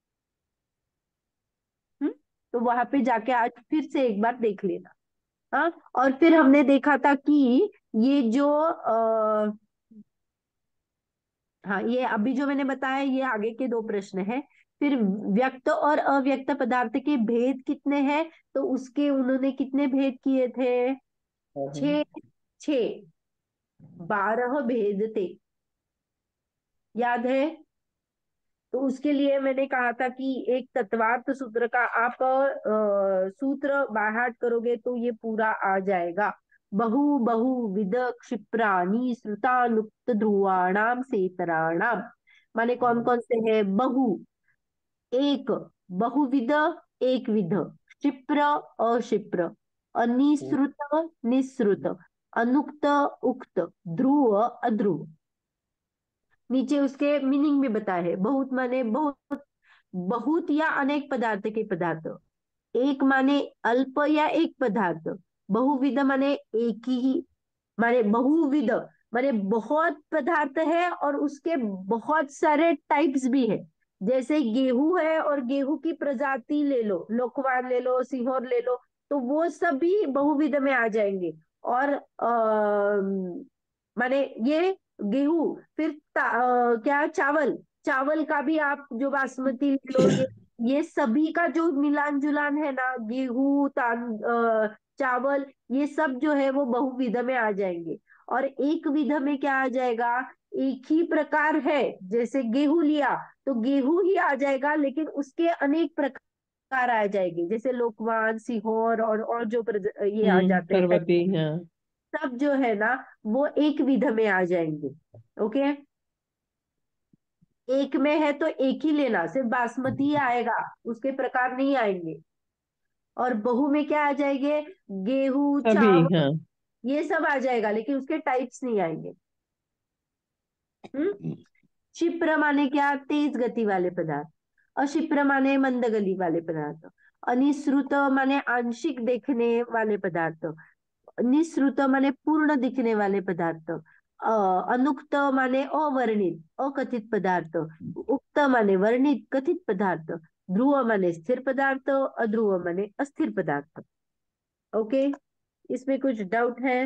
तो वहां पे जाके आज फिर से एक बार देख लेना। हाँ, और फिर हमने देखा था कि ये जो हाँ, ये अभी जो मैंने बताया ये आगे के दो प्रश्न हैं। फिर व्यक्त और अव्यक्त पदार्थ के भेद कितने हैं, तो उसके उन्होंने कितने भेद किए थे, छह, छह, 12 भेद थे, याद है। तो उसके लिए मैंने कहा था कि एक तत्वार्थ सूत्र का आप सूत्र बाहर करोगे तो ये पूरा आ जाएगा। बहु बहु विद क्षिप्राणि श्रुतानुक्त ध्रुवाणाम सेतराणाम, माने कौन कौन से है, बहु एक, बहुविध एक विध, क्षिप्र अक्षिप्र, अनिश्रुत निश्रुत, अनुक्त उक्त, ध्रुव अध्रुव। नीचे उसके मीनिंग भी बताए है। बहुत माने बहुत, बहुत या अनेक पदार्थ के पदार्थ। एक माने अल्प या एक पदार्थ। बहुविध माने एक ही, माने बहुविध माने बहुत पदार्थ है और उसके बहुत सारे टाइप्स भी है। जैसे गेहूं है और गेहूं की प्रजाति ले लो, लोकवान ले लो, सीहोर ले लो, तो वो सभी बहुविध में आ जाएंगे। और माने ये गेहूं, फिर क्या चावल, चावल का भी आप जो बासमती ले लो, ये सभी का जो मिलान जुलान है ना, गेहूं चावल, ये सब जो है वो बहुविध में आ जाएंगे। और एक विध में क्या आ जाएगा, एक ही प्रकार है, जैसे गेहूं लिया तो गेहूं ही आ जाएगा, लेकिन उसके अनेक प्रकार आ जाएंगे, जैसे लोकवान, सीहोर और जो ये आ जाते हैं, पर्वती, हाँ। सब जो है ना वो एक विध में आ जाएंगे। ओके, एक में है तो एक ही लेना, सिर्फ बासमती ही आएगा, उसके प्रकार नहीं आएंगे। और बहु में क्या आ जाएंगे, गेहूं, सभी, चावल, हाँ। ये सब आ जाएगा, लेकिन उसके टाइप्स नहीं आएंगे। हम्म। क्षिप्र माने क्या, तेज गति वाले पदार्थ। अक्षिप्र माने मंद गति वाले पदार्थ। अनिश्रुत माने आंशिक देखने वाले पदार्थ। निश्रुत माने पूर्ण दिखने वाले पदार्थ। अनुक्त माने अवर्णित अकथित पदार्थ। उक्त माने वर्णित कथित पदार्थ। ध्रुव माने स्थिर पदार्थ, अध्रुव माने अस्थिर पदार्थ। ओके, इसमें कुछ डाउट है?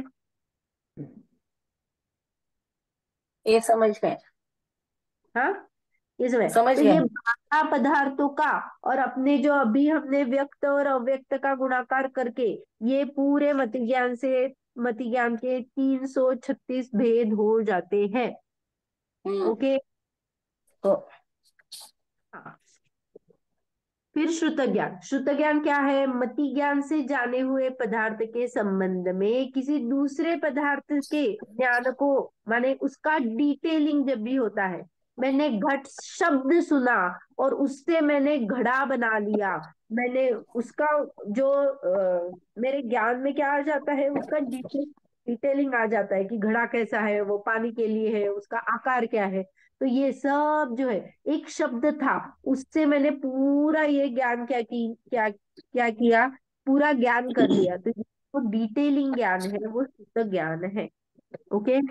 ये समझ गए। हाँ, इसमें समझ तो ये गए। बारह पदार्थों का, और अपने जो अभी हमने व्यक्त और अव्यक्त का गुणाकार करके, ये पूरे मत ज्ञान से, मत ज्ञान के 336 भेद हो जाते हैं। ओके। तो हाँ, फिर श्रुत ज्ञान। श्रुत ज्ञान क्या है, मति ज्ञान से जाने हुए पदार्थ के संबंध में किसी दूसरे पदार्थ के ज्ञान को, माने उसका डिटेलिंग जब भी होता है, मैंने घट शब्द सुना और उससे मैंने घड़ा बना लिया, मैंने उसका जो मेरे ज्ञान में क्या आ जाता है, उसका डिटेलिंग आ जाता है कि घड़ा कैसा है, वो पानी के लिए है, उसका आकार क्या है। तो ये सब जो है, एक शब्द था, उससे मैंने पूरा ये ज्ञान क्या क्या किया, पूरा ज्ञान कर लिया। तो ये वो डिटेलिंग ज्ञान है, वो शुद्ध ज्ञान है। ओके।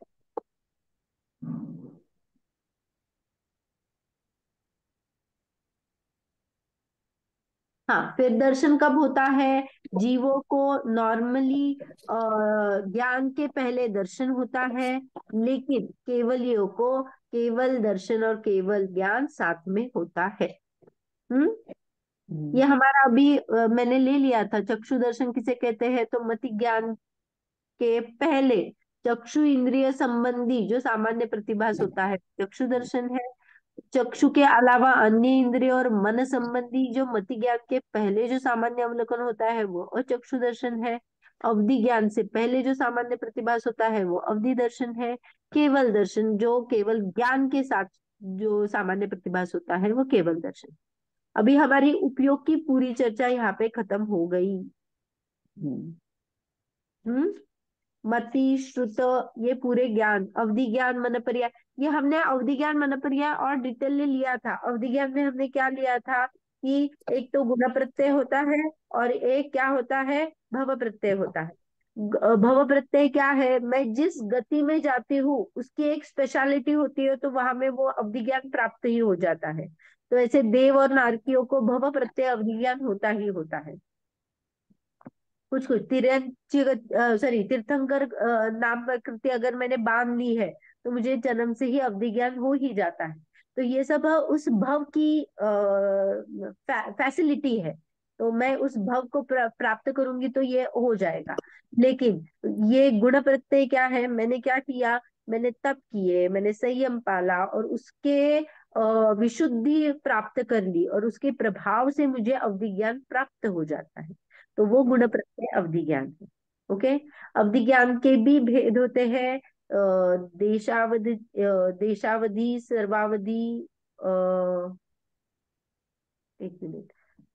हाँ, फिर दर्शन कब होता है, जीवों को नॉर्मली ज्ञान के पहले दर्शन होता है, लेकिन केवलियों को केवल दर्शन और केवल ज्ञान साथ में होता है। हम्म। ये हमारा अभी मैंने ले लिया था, चक्षु दर्शन किसे कहते हैं, तो मति ज्ञान के पहले चक्षु इंद्रिय संबंधी जो सामान्य प्रतिभास होता है, चक्षु दर्शन है। चक्षु के अलावा अन्य इंद्रिय और मन संबंधी जो मति ज्ञान के पहले जो सामान्य अवलोकन होता है, वो अचक्षु दर्शन है। अवधि ज्ञान से पहले जो सामान्य प्रतिभास होता है, वो अवधि दर्शन है। केवल दर्शन जो केवल ज्ञान के साथ जो सामान्य प्रतिभास होता है, वो केवल दर्शन। अभी हमारी उपयोग की पूरी चर्चा यहाँ पे खत्म हो गई। हम्म। मति, श्रुत, ये पूरे ज्ञान, अवधि ज्ञान, मन पर्याय, ये हमने अवधि ज्ञान मन पर्याय और डिटेल में लिया था। अवधि ज्ञान में हमने क्या लिया था कि एक तो गुण प्रत्यय होता है, और एक क्या होता है, भव प्रत्यय होता है। भव प्रत्यय क्या है, मैं जिस गति में जाती हूँ उसकी एक स्पेशलिटी होती है, तो वहां में वो अवधि ज्ञान प्राप्त ही हो जाता है। तो ऐसे देव और नारकियों को भव प्रत्यय अवधि ज्ञान होता ही होता है। कुछ कुछ सॉरी तीर्थंकर नाम कृति अगर मैंने बांध ली है, तो मुझे जन्म से ही अवधि ज्ञान हो ही जाता है। तो ये सब उस भव की फैसिलिटी है, तो मैं उस भव को प्राप्त करूंगी तो ये हो जाएगा। लेकिन ये गुण प्रत्यय क्या है, मैंने क्या किया, मैंने तप किए, मैंने संयम पाला, और उसके विशुद्धि प्राप्त कर ली, और उसके प्रभाव से मुझे अवधि ज्ञान प्राप्त हो जाता है। तो वो गुण प्रत्यय अवधि ज्ञान है। ओके। अवधि ज्ञान के भी भेद होते हैं, देशावधि, सर्वावधि, एक मिनट,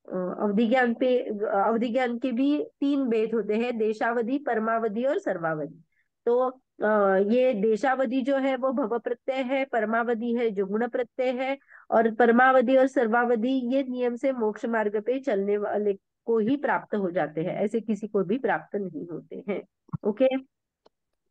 अवधि ज्ञान के भी तीन भेद होते हैं, देशावधि, परमावधि और सर्वावधि। तो ये देशावधि जो है वो भव प्रत्यय है, परमावधि है जो गुण प्रत्यय है, और परमावधि और सर्वावधि ये नियम से मोक्ष मार्ग पे चलने वाले को ही प्राप्त हो जाते हैं, ऐसे किसी को भी प्राप्त नहीं होते हैं। ओके।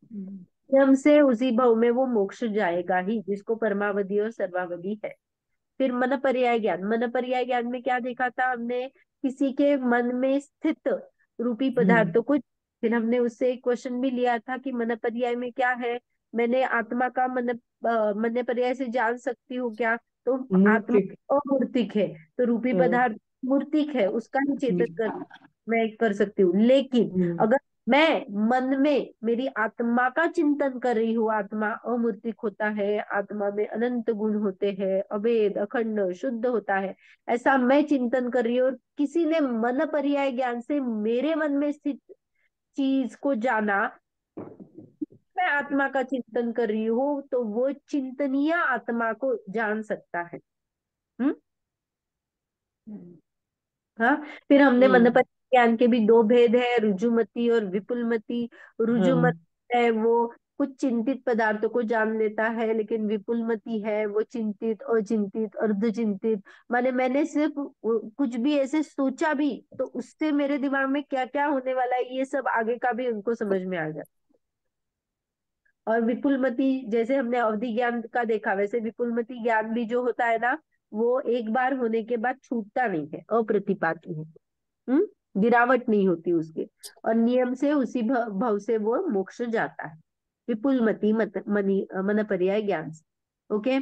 नियम से उसी भव में वो मोक्ष जाएगा ही, जिसको परमावधि और सर्वावधि है। फिर मन पर्याय ज्ञान, मन पर्याय ज्ञान में क्या देखा था हमने, किसी के मन में स्थित रूपी पदार्थों को, फिर हमने उससे एक क्वेश्चन भी लिया था कि मन पर्याय में क्या है, मैंने आत्मा का मन पर्याय से जान सकती हूँ क्या, तो आत्मा मूर्तिक। अमूर्तिक है, तो रूपी पदार्थ मूर्तिक है, उसका ही चेतन कर मैं कर सकती हूँ। लेकिन अगर मैं मन में मेरी आत्मा का चिंतन कर रही हूँ, आत्मा अमूर्तिक होता है, आत्मा में अनंत गुण होते हैं, अभेद अखंड शुद्ध होता है, ऐसा मैं चिंतन कर रही हूँ, और किसी ने मन पर्याय ज्ञान से मेरे मन में स्थित चीज को जाना, मैं आत्मा का चिंतन कर रही हूँ, तो वो चिंतनीय आत्मा को जान सकता है। हम्म। हाँ, फिर हमने मन पर ज्ञान के भी दो भेद है, रुजुमति और विपुलमति। रुजुमत है वो कुछ चिंतित पदार्थों को जान लेता है, लेकिन विपुलमति है वो चिंतित, अचिंतित, अर्धचिंतित, माने मैंने सिर्फ कुछ भी ऐसे सोचा भी तो उससे मेरे दिमाग में क्या क्या होने वाला है, ये सब आगे का भी उनको समझ में आ जाता। और विपुलमति, जैसे हमने अवधि ज्ञान का देखा, वैसे विपुलमति ज्ञान भी जो होता है ना, वो एक बार होने के बाद छूटता नहीं है, अप्रतिपाती है। गिरावट नहीं होती उसके, और नियम से उसी भव से वो मोक्ष जाता है, विपुलमति मन पर्याय ज्ञान से। ओके।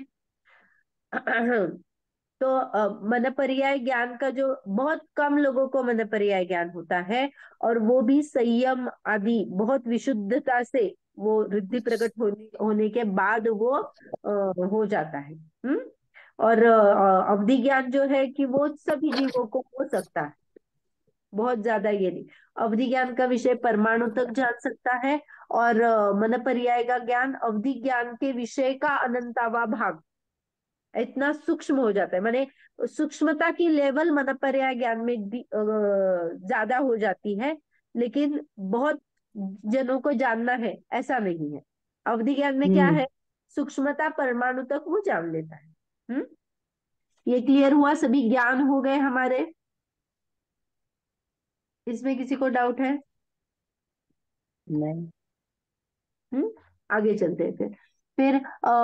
तो मन पर्याय ज्ञान का जो बहुत कम लोगों को मन पर्याय ज्ञान होता है, और वो भी संयम आदि बहुत विशुद्धता से वो रिद्धि प्रकट होने के बाद वो हो जाता है। और अवधि ज्ञान जो है कि वो सभी जीवों को हो सकता है, बहुत ज्यादा ये नहीं। अवधि ज्ञान का विषय परमाणु तक जान सकता है, और मन पर्याय का ज्ञान अवधि ज्ञान के विषय का अनंतावा भाग इतना सूक्ष्म हो जाता है, माने सूक्ष्मता की लेवल मन पर्याय ज्ञान में ज्यादा हो जाती है, लेकिन बहुत जनों को जानना है ऐसा नहीं है। अवधि ज्ञान में क्या है, सूक्ष्मता परमाणु तक वो जान लेता है। ये क्लियर हुआ, सभी ज्ञान हो गए हमारे, इसमें किसी को डाउट है? नहीं। आगे चलते हैं फिर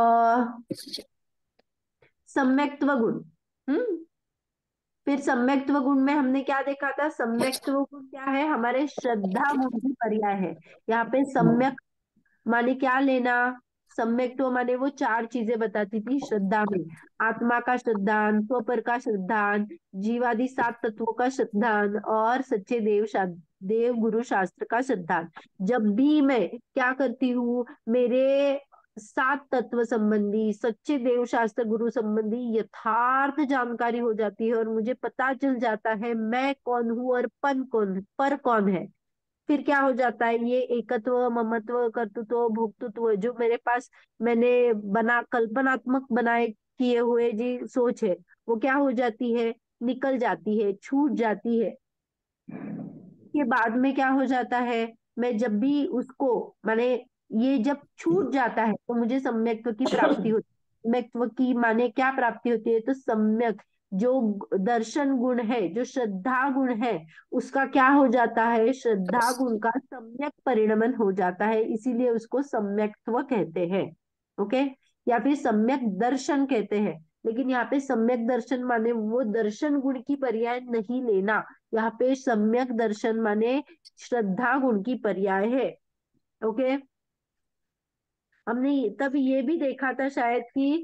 सम्यक्त्व गुण। फिर सम्यक्त्व गुण में हमने क्या देखा था, सम्यक्त्व गुण क्या है, हमारे श्रद्धा गुण की पर्याय है। यहाँ पे सम्यक माने क्या लेना, सम्यक्त्व माने वो चार चीजें बताती थी श्रद्धा में, आत्मा का श्रद्धान, स्वपर का श्रद्धान, जीवादि सात तत्वों का श्रद्धान, और सच्चे देव गुरु शास्त्र का श्रद्धान। जब भी मैं क्या करती हूँ, मेरे सात तत्व संबंधी, सच्चे देव शास्त्र गुरु संबंधी यथार्थ जानकारी हो जाती है, और मुझे पता चल जाता है मैं कौन हूँ और पर कौन है। फिर क्या हो जाता है, ये एकत्व, ममत्व, कर्तृत्व, भोक्तृत्व जो मेरे पास मैंने कल्पनात्मक बनाए किए हुए जी सोच है, वो क्या हो जाती है, निकल जाती है, छूट जाती है। के बाद में क्या हो जाता है, मैं जब भी उसको, माने ये जब छूट जाता है तो मुझे सम्यक्त्व की प्राप्ति होती है। सम्यक्त्व की माने क्या प्राप्ति होती है, तो सम्यक जो दर्शन गुण है, जो श्रद्धा गुण है, उसका क्या हो जाता है, श्रद्धा गुण का सम्यक परिणमन हो जाता है, इसीलिए उसको सम्यक्त्व कहते हैं। ओके, या फिर सम्यक दर्शन कहते हैं। लेकिन यहाँ पे सम्यक दर्शन माने वो दर्शन गुण की पर्याय नहीं लेना, यहाँ पे सम्यक दर्शन माने श्रद्धा गुण की पर्याय है। ओके। हमने तब ये भी देखा था शायद कि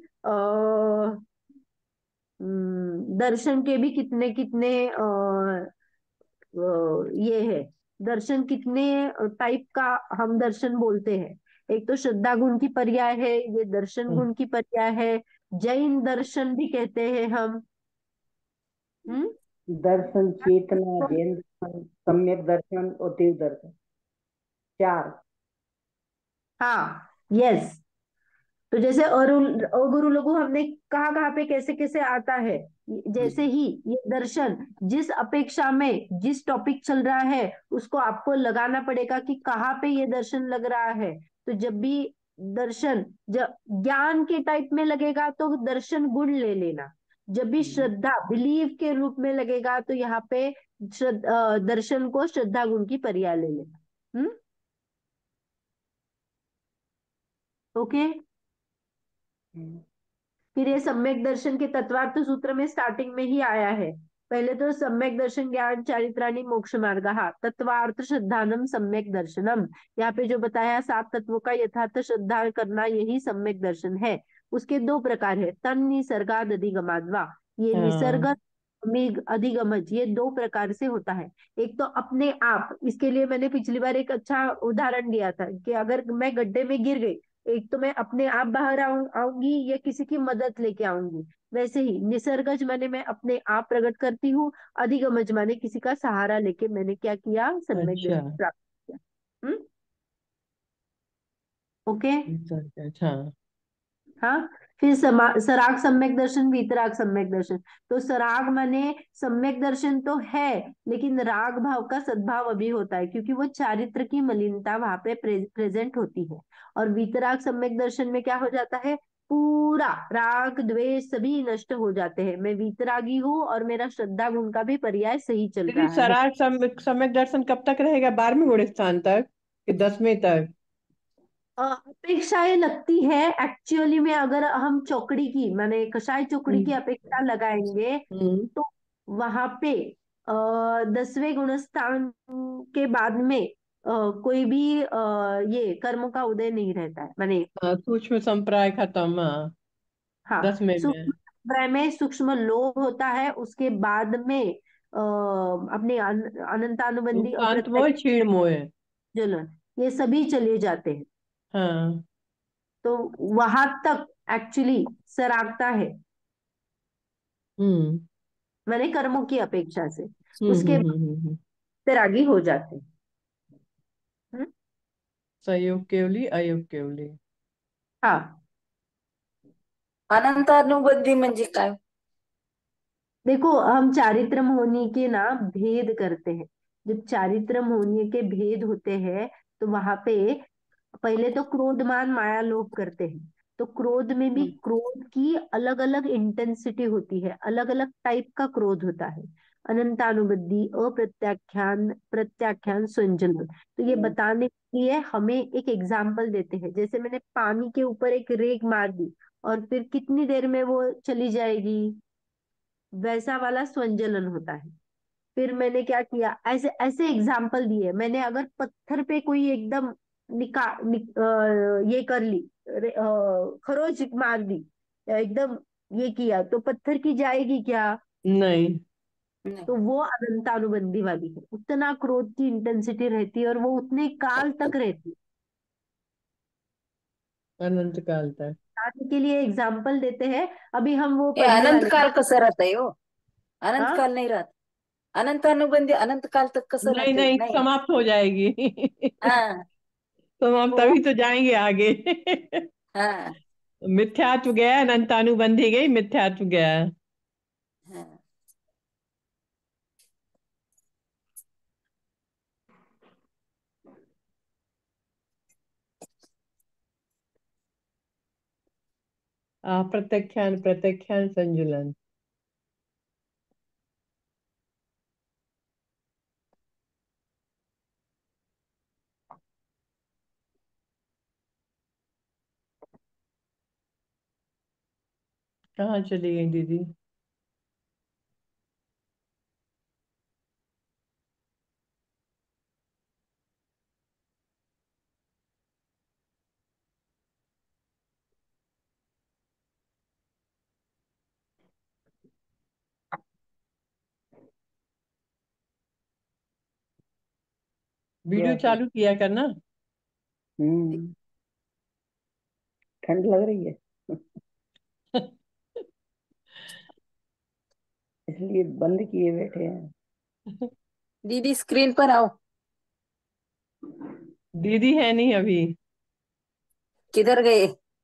दर्शन के भी कितने कितने ये है, दर्शन कितने टाइप का हम दर्शन बोलते हैं। एक तो श्रद्धा गुण की पर्याय है, ये दर्शन गुण की पर्याय है, जैन दर्शन भी कहते हैं हम। हम्म। दर्शन, चेतना, जैन दर्शन, सम्यक दर्शन और देव दर्शन, चार। हाँ, यस। तो जैसे अगुरु लघु हमने कहाँ कहाँ पे कैसे कैसे आता है, जैसे ही ये दर्शन जिस अपेक्षा में जिस टॉपिक चल रहा है उसको आपको लगाना पड़ेगा कि कहाँ पे ये दर्शन लग रहा है। तो जब भी दर्शन जब ज्ञान के टाइप में लगेगा तो दर्शन गुण ले लेना, जब भी श्रद्धा बिलीव के रूप में लगेगा तो यहाँ पे दर्शन को श्रद्धा गुण की पर्याय ले लेना। ओके। फिर ये सम्यक दर्शन के तत्वार्थ सूत्र में स्टार्टिंग में ही आया है। पहले तो सम्यक दर्शन ज्ञान चारित्राणि मोक्ष मार्ग, तत्वार्थ श्रद्धानम सम्यक दर्शनम। यहाँ पे जो बताया 7 तत्वों का यथार्थ श्रद्धा करना, यही सम्यक दर्शन है। उसके 2 प्रकार है, तन निसर्गाद अधिगमाद्वा। ये निसर्ग हाँ अधिगमज, ये 2 प्रकार से होता है। एक तो अपने आप, इसके लिए मैंने पिछली बार एक अच्छा उदाहरण दिया था कि अगर मैं गड्ढे में गिर गई, एक तो मैं अपने आप बाहर आऊंगी या किसी की मदद लेके आऊंगी। वैसे ही निसर्गज माने मैं अपने आप प्रकट करती हूँ, अधिगमज माने किसी का सहारा लेके मैंने क्या किया, सम्यक अच्छा। दर्शन प्राप्त किया। ओके। अच्छा। हाँ। फिर सराग सम्यक दर्शन, वीतराग सम्यक दर्शन। तो सराग माने सम्यक दर्शन तो है, लेकिन राग भाव का सद्भाव अभी होता है, क्योंकि वो चारित्र की मलिनता वहां पे प्रेजेंट होती है। और वीतराग सम्यक दर्शन में क्या हो जाता है, पूरा राग द्वेष सभी नष्ट हो जाते हैं। मैं वीतरागी हूँ और मेरा श्रद्धा गुण का भी पर्याय सही चल दीदी, रहा है। सराग सम्यक दर्शन कब तक रहेगा? 12वें गुण स्थान तक कि 10वें तक? अपेक्षाएं लगती है एक्चुअली में, अगर हम चौकड़ी की माने कषाय चौकड़ी की हम्म। अपेक्षा लगाएंगे, हम्म। तो वहां पे 10वें गुणस्थान के बाद में कोई भी ये कर्म का उदय नहीं रहता है माने। हाँ, सूक्ष्म संप्राय खत्म, हाँ। हाँ। 10वें सूक्ष्म में। संप्रदाय में सूक्ष्म लोभ होता है, उसके बाद में अपने अनंतानुबंधी उपशांत अप्रत्यक्ष मोह, क्षीण मोह। जलन, ये सभी चले जाते हैं। हाँ। तो वहां तक एक्चुअली सरागता है, हम्म। मैंने कर्मों की अपेक्षा से। हम्म। उसके बाद वैरागी हो जाते हैं। हम्म? सहयोग केवली, अयोग केवली। हाँ। अनंतानुबंधी म्हणजे काय? देखो, हम चारित्रम होनी के ना भेद करते हैं। जब चारित्रम होनी के भेद होते हैं, तो वहां पे पहले तो क्रोध मान माया लोभ करते हैं। तो क्रोध में भी क्रोध की अलग अलग इंटेंसिटी होती है, अलग अलग टाइप का क्रोध होता है। अनंतानुबद्धि, अप्रत्याख्यान, प्रत्याख्यान, संजनन। तो ये बताने के लिए हमें एक एग्जाम्पल देते हैं, जैसे मैंने पानी के ऊपर एक रेग मार दी और फिर कितनी देर में वो चली जाएगी, वैसा वाला स्वंजलन होता है। फिर मैंने क्या किया, ऐसे ऐसे एग्जाम्पल दिए मैंने। अगर पत्थर पे कोई एकदम ये कर ली, खरोच मार दी, एकदम ये किया, तो पत्थर की जाएगी क्या? नहीं। नहीं। तो वो अनंतानुबंधी वाली है, उतना क्रोध की इंटेंसिटी रहती है और वो उतने काल तक रहती है। अनंत काल तक। बताने के लिए एग्जाम्पल देते हैं, अभी हम वो हे पढ़ने अनंत वाले काल कसं राहतंय हो? अनंत हाँ। काल नाही राहत. अनंतानुबंधी अनंत काल तक कसं नहीं राहते? नहीं, नाही. समाप्त हो जाएगी। हाँ. तो हम वो तभी तो जाएंगे आगे। हाँ. मिथ्यात्व गया, अनंतानुबंधी गई, मिथ्यात्व गया। हाँ. प्रत्याख्यान, प्रत्याख्यान, संजुलन। कहाँ चली गई दीदी? वीडियो क्या है? चालू किया करना। हम्म। ठंड लग रही है इसलिए बंद किए बैठे हैं। दीदी स्क्रीन पर आओ. दीदी है नहीं अभी। किधर गए?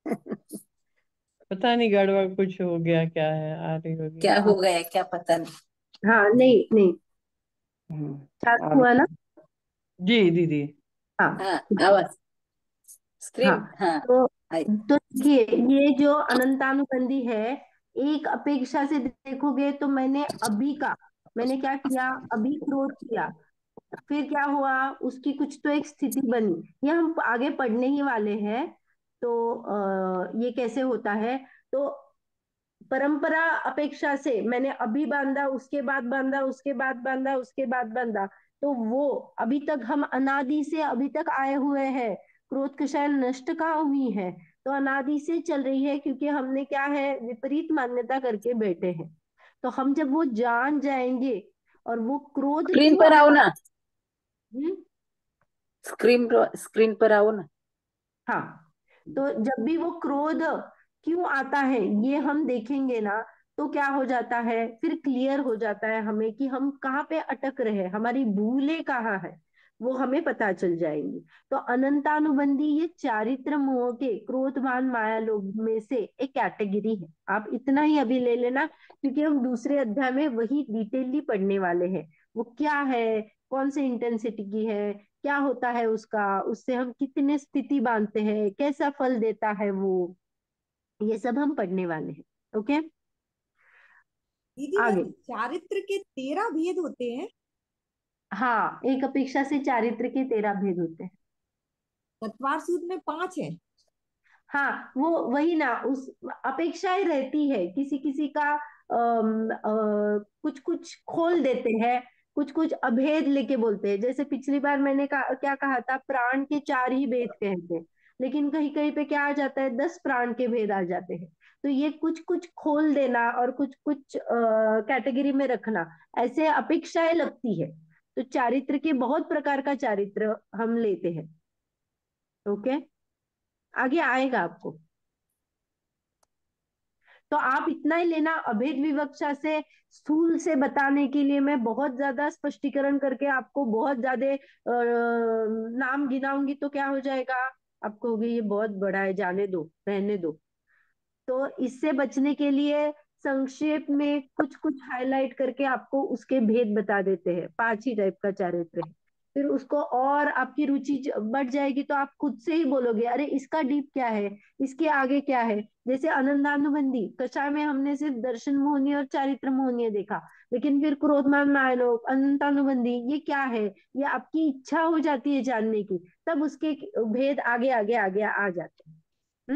पता नहीं, गड़बड़ कुछ हो गया, क्या है, आ रही होगी। क्या हो गया क्या पता नहीं. हाँ, नहीं नहीं, चालू आप हुआ ना। जी दीदी। हाँ। हाँ. आवाज. हाँ। स्क्रीन. हाँ. तो आई. देखिए, ये जो अनंतानुबंधी है, एक अपेक्षा से देखोगे तो मैंने क्या किया, अभी क्रोध किया, फिर क्या हुआ, उसकी कुछ तो एक स्थिति बनी, ये हम आगे पढ़ने ही वाले हैं। तो ये कैसे होता है, तो परंपरा अपेक्षा से मैंने अभी बांधा, उसके बाद बांधा, उसके बाद बांधा, उसके बाद बांधा, तो वो अभी तक हम अनादि से अभी तक आए हुए हैं। क्रोध कषाय नष्ट कहाँ हुई है? तो अनादि से चल रही है, क्योंकि हमने क्या है, विपरीत मान्यता करके बैठे हैं। तो हम जब वो जान जाएंगे और वो क्रोध स्क्रीन क्यों पर आओ ना, हम्म, स्क्रीन पर आओ ना। हाँ, तो जब भी वो क्रोध क्यों आता है ये हम देखेंगे ना, तो क्या हो जाता है, फिर क्लियर हो जाता है हमें कि हम कहाँ पे अटक रहे हैं, हमारी भूलें कहाँ है, वो हमें पता चल जाएंगी। तो अनंतानुबंधी ये चारित्र मोह के क्रोधमान माया लोभ में से एक कैटेगरी है। आप इतना ही अभी ले लेना, क्योंकि हम दूसरे अध्याय में वही डिटेलली पढ़ने वाले हैं। वो क्या है, कौन से इंटेंसिटी की है, क्या होता है उसका, उससे हम कितने स्थिति बांधते हैं, कैसा फल देता है वो, ये सब हम पढ़ने वाले हैं। ओके, दीदी आगे। वैसे चारित्र के 13 भेद होते हैं? हाँ, एक अपेक्षा से चारित्र के 13 भेद होते हैं। तत्वार सूत्र में 5 है। हाँ, वो वही ना, उस अपेक्षाएं रहती है किसी किसी का, कुछ कुछ खोल देते हैं, कुछ कुछ अभेद लेके बोलते हैं। जैसे पिछली बार मैंने क्या कहा था, प्राण के 4 ही भेद कहते हैं, लेकिन कहीं कहीं पे क्या आ जाता है, 10 प्राण के भेद आ जाते हैं। तो ये कुछ कुछ खोल देना और कुछ कुछ कैटेगरी में रखना, ऐसे अपेक्षाएं लगती है। तो चारित्र के बहुत प्रकार का चारित्र हम लेते हैं। ओके, आगे आएगा आपको। तो आप इतना ही लेना, अभेद विवक्षा से स्थूल से बताने के लिए मैं बहुत ज्यादा स्पष्टीकरण करके आपको बहुत ज्यादा नाम गिनाऊंगी तो क्या हो जाएगा, आपको होगी ये बहुत बड़ा है, जाने दो, रहने दो। तो इससे बचने के लिए संक्षेप में कुछ कुछ हाईलाइट करके आपको उसके भेद बता देते हैं। 5 ही टाइप का चारित्र है। फिर उसको और आपकी रुचि बढ़ जाएगी तो आप खुद से ही बोलोगे, अरे इसका डीप क्या है, इसके आगे क्या है। जैसे अनंतानुबंधी कषाय में हमने सिर्फ दर्शन मोहनी और चारित्र मोहनी देखा, लेकिन फिर क्रोधमान मायलोक अनंतानुबंधी ये क्या है, ये आपकी इच्छा हो जाती है जानने की, तब उसके भेद आगे आगे आगे आ जाते हैं।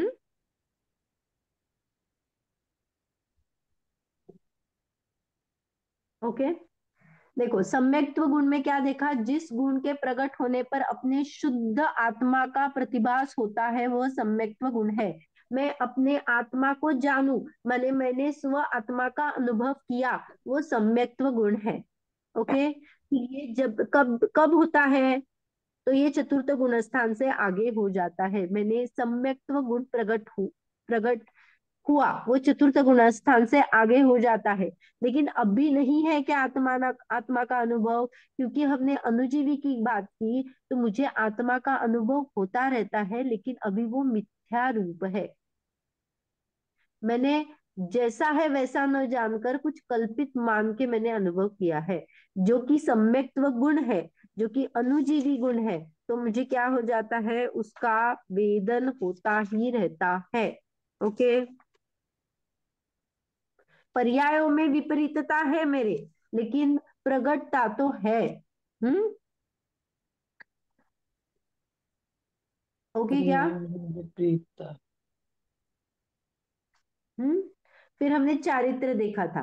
ओके, देखो सम्यक्त्व गुण में क्या देखा, जिस गुण के प्रकट होने पर अपने शुद्ध आत्मा का प्रतिभास होता है वह सम्यक्त्व गुण है। मैं अपने आत्मा को जानू, मैंने स्व आत्मा का अनुभव किया, वो सम्यक्त्व गुण है। ओके, ये जब कब कब होता है, तो ये चतुर्थ गुण स्थान से आगे हो जाता है। मैंने सम्यक्त्व गुण प्रकट हुआ, वो चतुर्थ गुण स्थान से आगे हो जाता है। लेकिन अभी नहीं है क्या आत्मा का अनुभव, क्योंकि हमने अनुजीवी की बात की, तो मुझे आत्मा का अनुभव होता रहता है, लेकिन अभी वो मिथ्या रूप है। मैंने जैसा है वैसा न जानकर कुछ कल्पित मान के मैंने अनुभव किया है, जो कि सम्यक्त्व गुण है, जो कि अनुजीवी गुण है। तो मुझे क्या हो जाता है, उसका वेदन होता ही रहता है। ओके, पर्यायों में विपरीतता है मेरे, लेकिन प्रगटता तो है। हम्म, ओके क्या? पर्याय में विपरीतता। हम्म, फिर हमने चारित्र देखा था।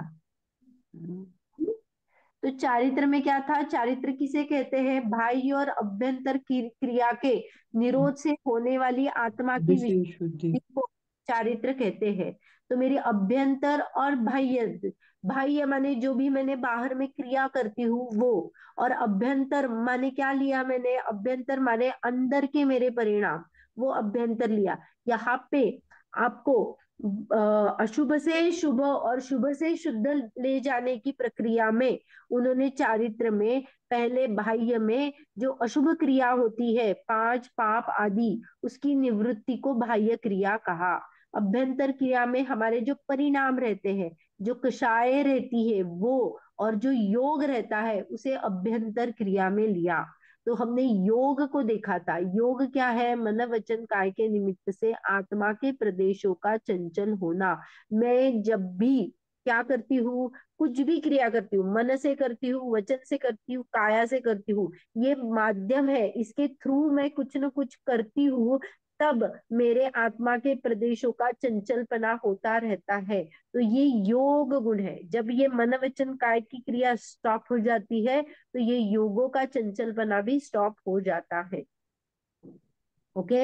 तो चारित्र में क्या था, चारित्र किसे कहते हैं, बाह्य और अभ्यंतर क्रिया के निरोध से होने वाली आत्मा की विशेष शुद्धि। को चारित्र कहते हैं। तो मेरी अभ्यंतर और बाह्य, बाह्य माने जो भी मैंने बाहर में क्रिया करती हूँ वो, और अभ्यंतर माने क्या लिया मैंने, अभ्यंतर माने अंदर के मेरे परिणाम, वो अभ्यंतर लिया। यहाँ पे आपको अशुभ से शुभ और शुभ से शुद्ध ले जाने की प्रक्रिया में उन्होंने चारित्र में पहले बाह्य में जो अशुभ क्रिया होती है, 5 पाप आदि, उसकी निवृत्ति को बाह्य क्रिया कहा। अभ्यंतर क्रिया में हमारे जो परिणाम रहते हैं, जो कषाय रहती है वो, और जो योग रहता है उसे अभ्यंतर क्रिया में लिया। तो हमने योग को देखा था। योग क्या है, मन वचन काय के निमित्त से आत्मा के प्रदेशों का चंचल होना। मैं जब भी क्या करती हूँ, कुछ भी क्रिया करती हूँ, मन से करती हूँ, वचन से करती हूँ, काया से करती हूँ, ये माध्यम है, इसके थ्रू मैं कुछ न कुछ करती हूँ, तब मेरे आत्मा के प्रदेशों का चंचलपना होता रहता है। तो ये योग गुण है। जब ये मन वचन काय की क्रिया स्टॉप हो जाती है तो ये योगों का चंचलपना भी स्टॉप हो जाता है। ओके।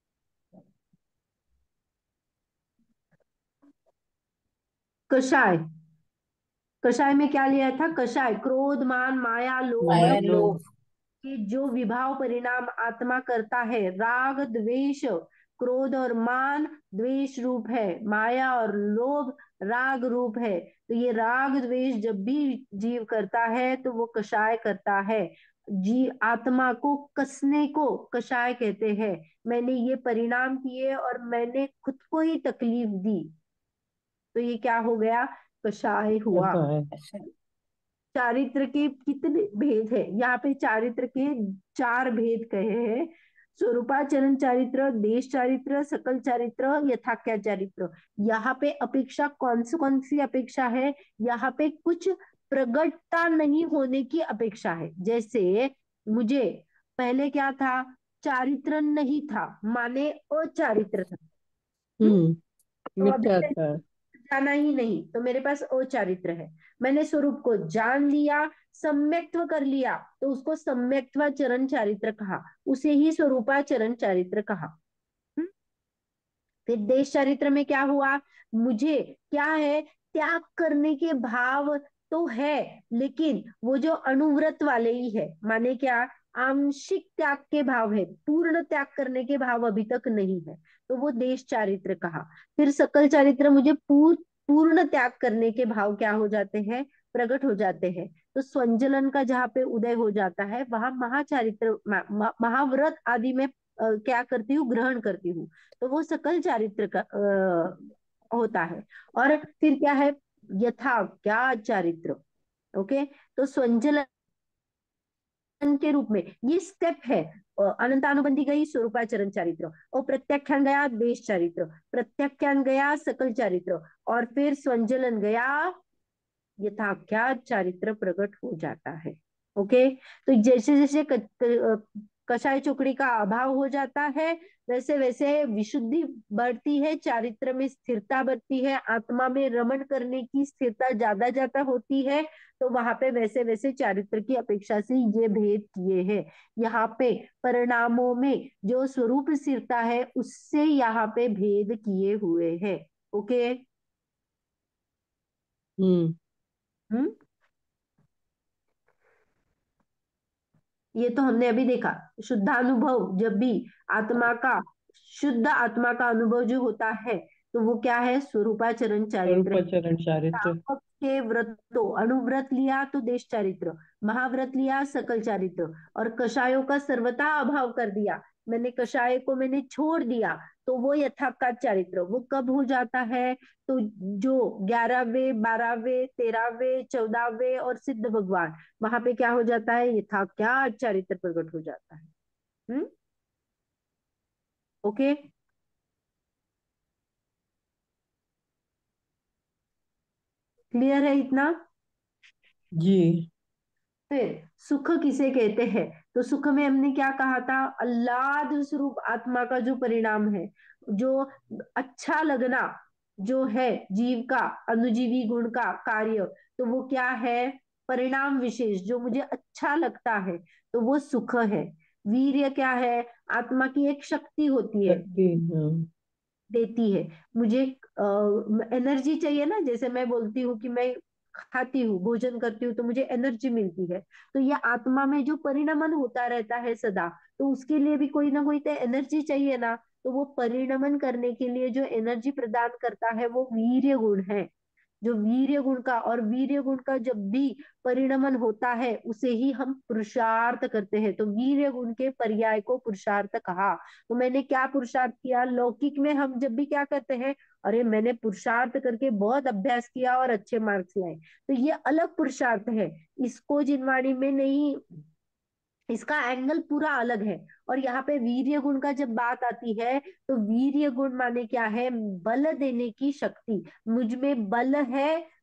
कषाय, कषाय में क्या लिया था? कषाय क्रोध मान माया लोभ माया लो लोभ के जो विभाव परिणाम आत्मा करता है। राग द्वेष, क्रोध और मान द्वेष रूप है, माया और लोभ राग रूप है। तो ये राग द्वेष जब भी जीव करता है तो वो कषाय करता है। जीव आत्मा को कसने को कषाय कहते हैं। मैंने ये परिणाम किए और मैंने खुद को ही तकलीफ दी, तो ये क्या हो गया? कषाय हुआ। ऐसा है। अच्छा चारित्र के कितने भेद है? यहाँ पे चारित्र के 4 भेद कहे हैं। स्वरूपाचरण चारित्र, देश चारित्र, सकल चारित्र, यथाख्या चारित्र। यहाँ पे अपेक्षा कौन सी अपेक्षा है? यहाँ पे कुछ प्रगटता नहीं होने की अपेक्षा है। जैसे मुझे पहले क्या था? चारित्र नहीं था, माने अचारित्र था। तो अभी मिथ्या था। जाना ही नहीं, तो मेरे पास अचारित्र है। मैंने स्वरूप को जान लिया, सम्यक्त्व कर लिया, तो उसको सम्यक्त्व चरण चारित्र कहा, उसे ही स्वरूपाचरण चारित्र कहा। फिर देश चारित्र में क्या हुआ? मुझे क्या है? त्याग करने के भाव तो है, लेकिन वो जो अनुव्रत वाले ही है, माने क्या? आंशिक त्याग के भाव है, पूर्ण त्याग करने के भाव अभी तक नहीं है, तो वो देश चारित्र कहा। फिर सकल चारित्र, मुझे पूर्ण त्याग करने के भाव क्या हो जाते हैं? प्रकट हो जाते हैं। तो स्वंजलन का जहाँ पे उदय हो जाता है वहां महाचारित्र महाव्रत आदि में क्या करती हूँ? ग्रहण करती हूँ। तो वो सकल चारित्र का होता है। और फिर क्या है? यथा क्या चारित्र। ओके। तो स्वंजलन के रूप में ये स्टेप है। अनंतानुबंधी गई स्वरूपाचरण चारित्र, और प्रत्याख्यान गया देश चारित्र, प्रत्याख्यान गया सकल चारित्र, और फिर स्वंजलन गया यथाख्या चारित्र प्रकट हो जाता है। ओके। तो जैसे जैसे कषाय चोकड़ी का अभाव हो जाता है वैसे वैसे विशुद्धि बढ़ती है, चारित्र में स्थिरता बढ़ती है, आत्मा में रमण करने की स्थिरता ज्यादा ज्यादा होती है। तो वहां पे वैसे वैसे चारित्र की अपेक्षा से ये भेद किए हैं। यहाँ पे परिणामों में जो स्वरूप स्थिरता है उससे यहाँ पे भेद किए हुए हैं। ओके। हम्म हम्म। ये तो हमने अभी देखा। शुद्धानुभव, जब भी आत्मा का शुद्ध आत्मा का अनुभव जो होता है तो वो क्या है? स्वरूपाचरण चारित्र है। स्वरूपाचरण चारित्र। तामक के व्रत तो अनुव्रत लिया तो देश चारित्र, महाव्रत लिया सकल चारित्र, और कषायों का सर्वथा अभाव कर दिया, मैंने कषाय को मैंने छोड़ दिया, तो वो यथाकाल चारित्र। वो कब हो जाता है? तो जो 11वें 12वें 13वें 14वें और सिद्ध भगवान, वहां पे क्या हो जाता है? यथाख्यात चारित्र प्रकट हो जाता है। ओके। क्लियर है इतना? जी। फिर सुख किसे कहते हैं? तो सुख में हमने क्या कहा था? आह्लाद स्वरूप आत्मा का जो परिणाम है, जो अच्छा लगना जो है जीव का, अनुजीवी गुण का कार्य, तो वो क्या है? परिणाम विशेष जो मुझे अच्छा लगता है, तो वो सुख है। वीर्य क्या है? आत्मा की एक शक्ति होती है, शक्ति। हाँ। देती है। मुझे एनर्जी चाहिए ना, जैसे मैं बोलती हूँ कि मैं खाती हूँ, भोजन करती हूँ तो मुझे एनर्जी मिलती है। तो ये आत्मा में जो परिणमन होता रहता है सदा, तो उसके लिए भी कोई ना कोई तो एनर्जी चाहिए ना। तो वो परिणमन करने के लिए जो एनर्जी प्रदान करता है वो वीर्य गुण है। जो वीर्य गुण का, और वीर्य गुण का जब भी परिणमन होता है उसे ही हम पुरुषार्थ करते हैं। तो वीर्य गुण के पर्याय को पुरुषार्थ कहा। तो मैंने क्या पुरुषार्थ किया? लौकिक में हम जब भी क्या करते हैं? अरे मैंने पुरुषार्थ करके बहुत अभ्यास किया और अच्छे मार्क्स लाए, तो ये अलग पुरुषार्थ है। इसको जिनवाणी में नहीं, इसका एंगल पूरा अलग है। और यहाँ पे वीर्य गुण का जब बात आती है तो वीर्य गुण माने क्या है? बल देने की शक्ति। मुझ में बल है,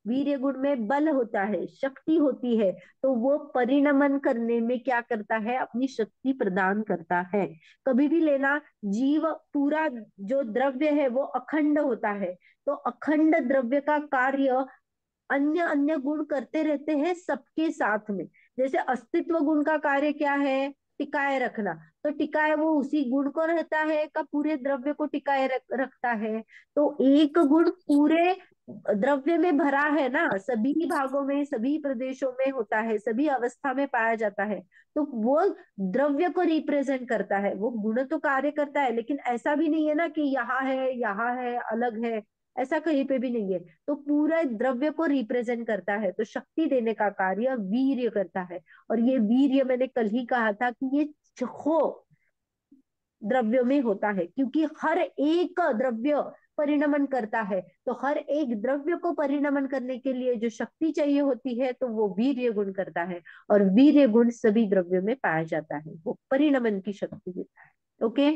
वीर्य गुण में बल होता है, शक्ति होती है, तो वो परिणमन करने में क्या करता है, अपनी शक्ति प्रदान करता है। कभी भी लेना, जीव पूरा जो द्रव्य है वो अखंड होता है, तो अखंड द्रव्य का कार्य अन्य अन्य गुण करते रहते हैं सबके साथ में। जैसे अस्तित्व गुण का कार्य क्या है, टिकाए रखना, तो टिकाए वो उसी गुण को रहता है का पूरे द्रव्य को टिकाए रखता है। तो एक गुण पूरे द्रव्य में भरा है ना, सभी भागों में, सभी प्रदेशों में होता है, सभी अवस्था में पाया जाता है, तो वो द्रव्य को रिप्रेजेंट करता है। वो गुण तो कार्य करता है, लेकिन ऐसा भी नहीं है ना कि यहाँ है अलग है, ऐसा कहीं पे भी नहीं है। तो पूरा द्रव्य को रिप्रेजेंट करता है, तो शक्ति देने का कार्य वीर्य करता है। और ये वीर्य मैंने कल ही कहा था कि ये छो द्रव्यों में होता है, क्योंकि हर एक द्रव्य परिणमन करता है, तो हर एक द्रव्य को परिणमन करने के लिए जो शक्ति चाहिए होती है, तो वो वीर्य गुण करता है। और वीर्य गुण सभी द्रव्यों में पाया जाता है, वो परिणमन की शक्ति देता है। ओके,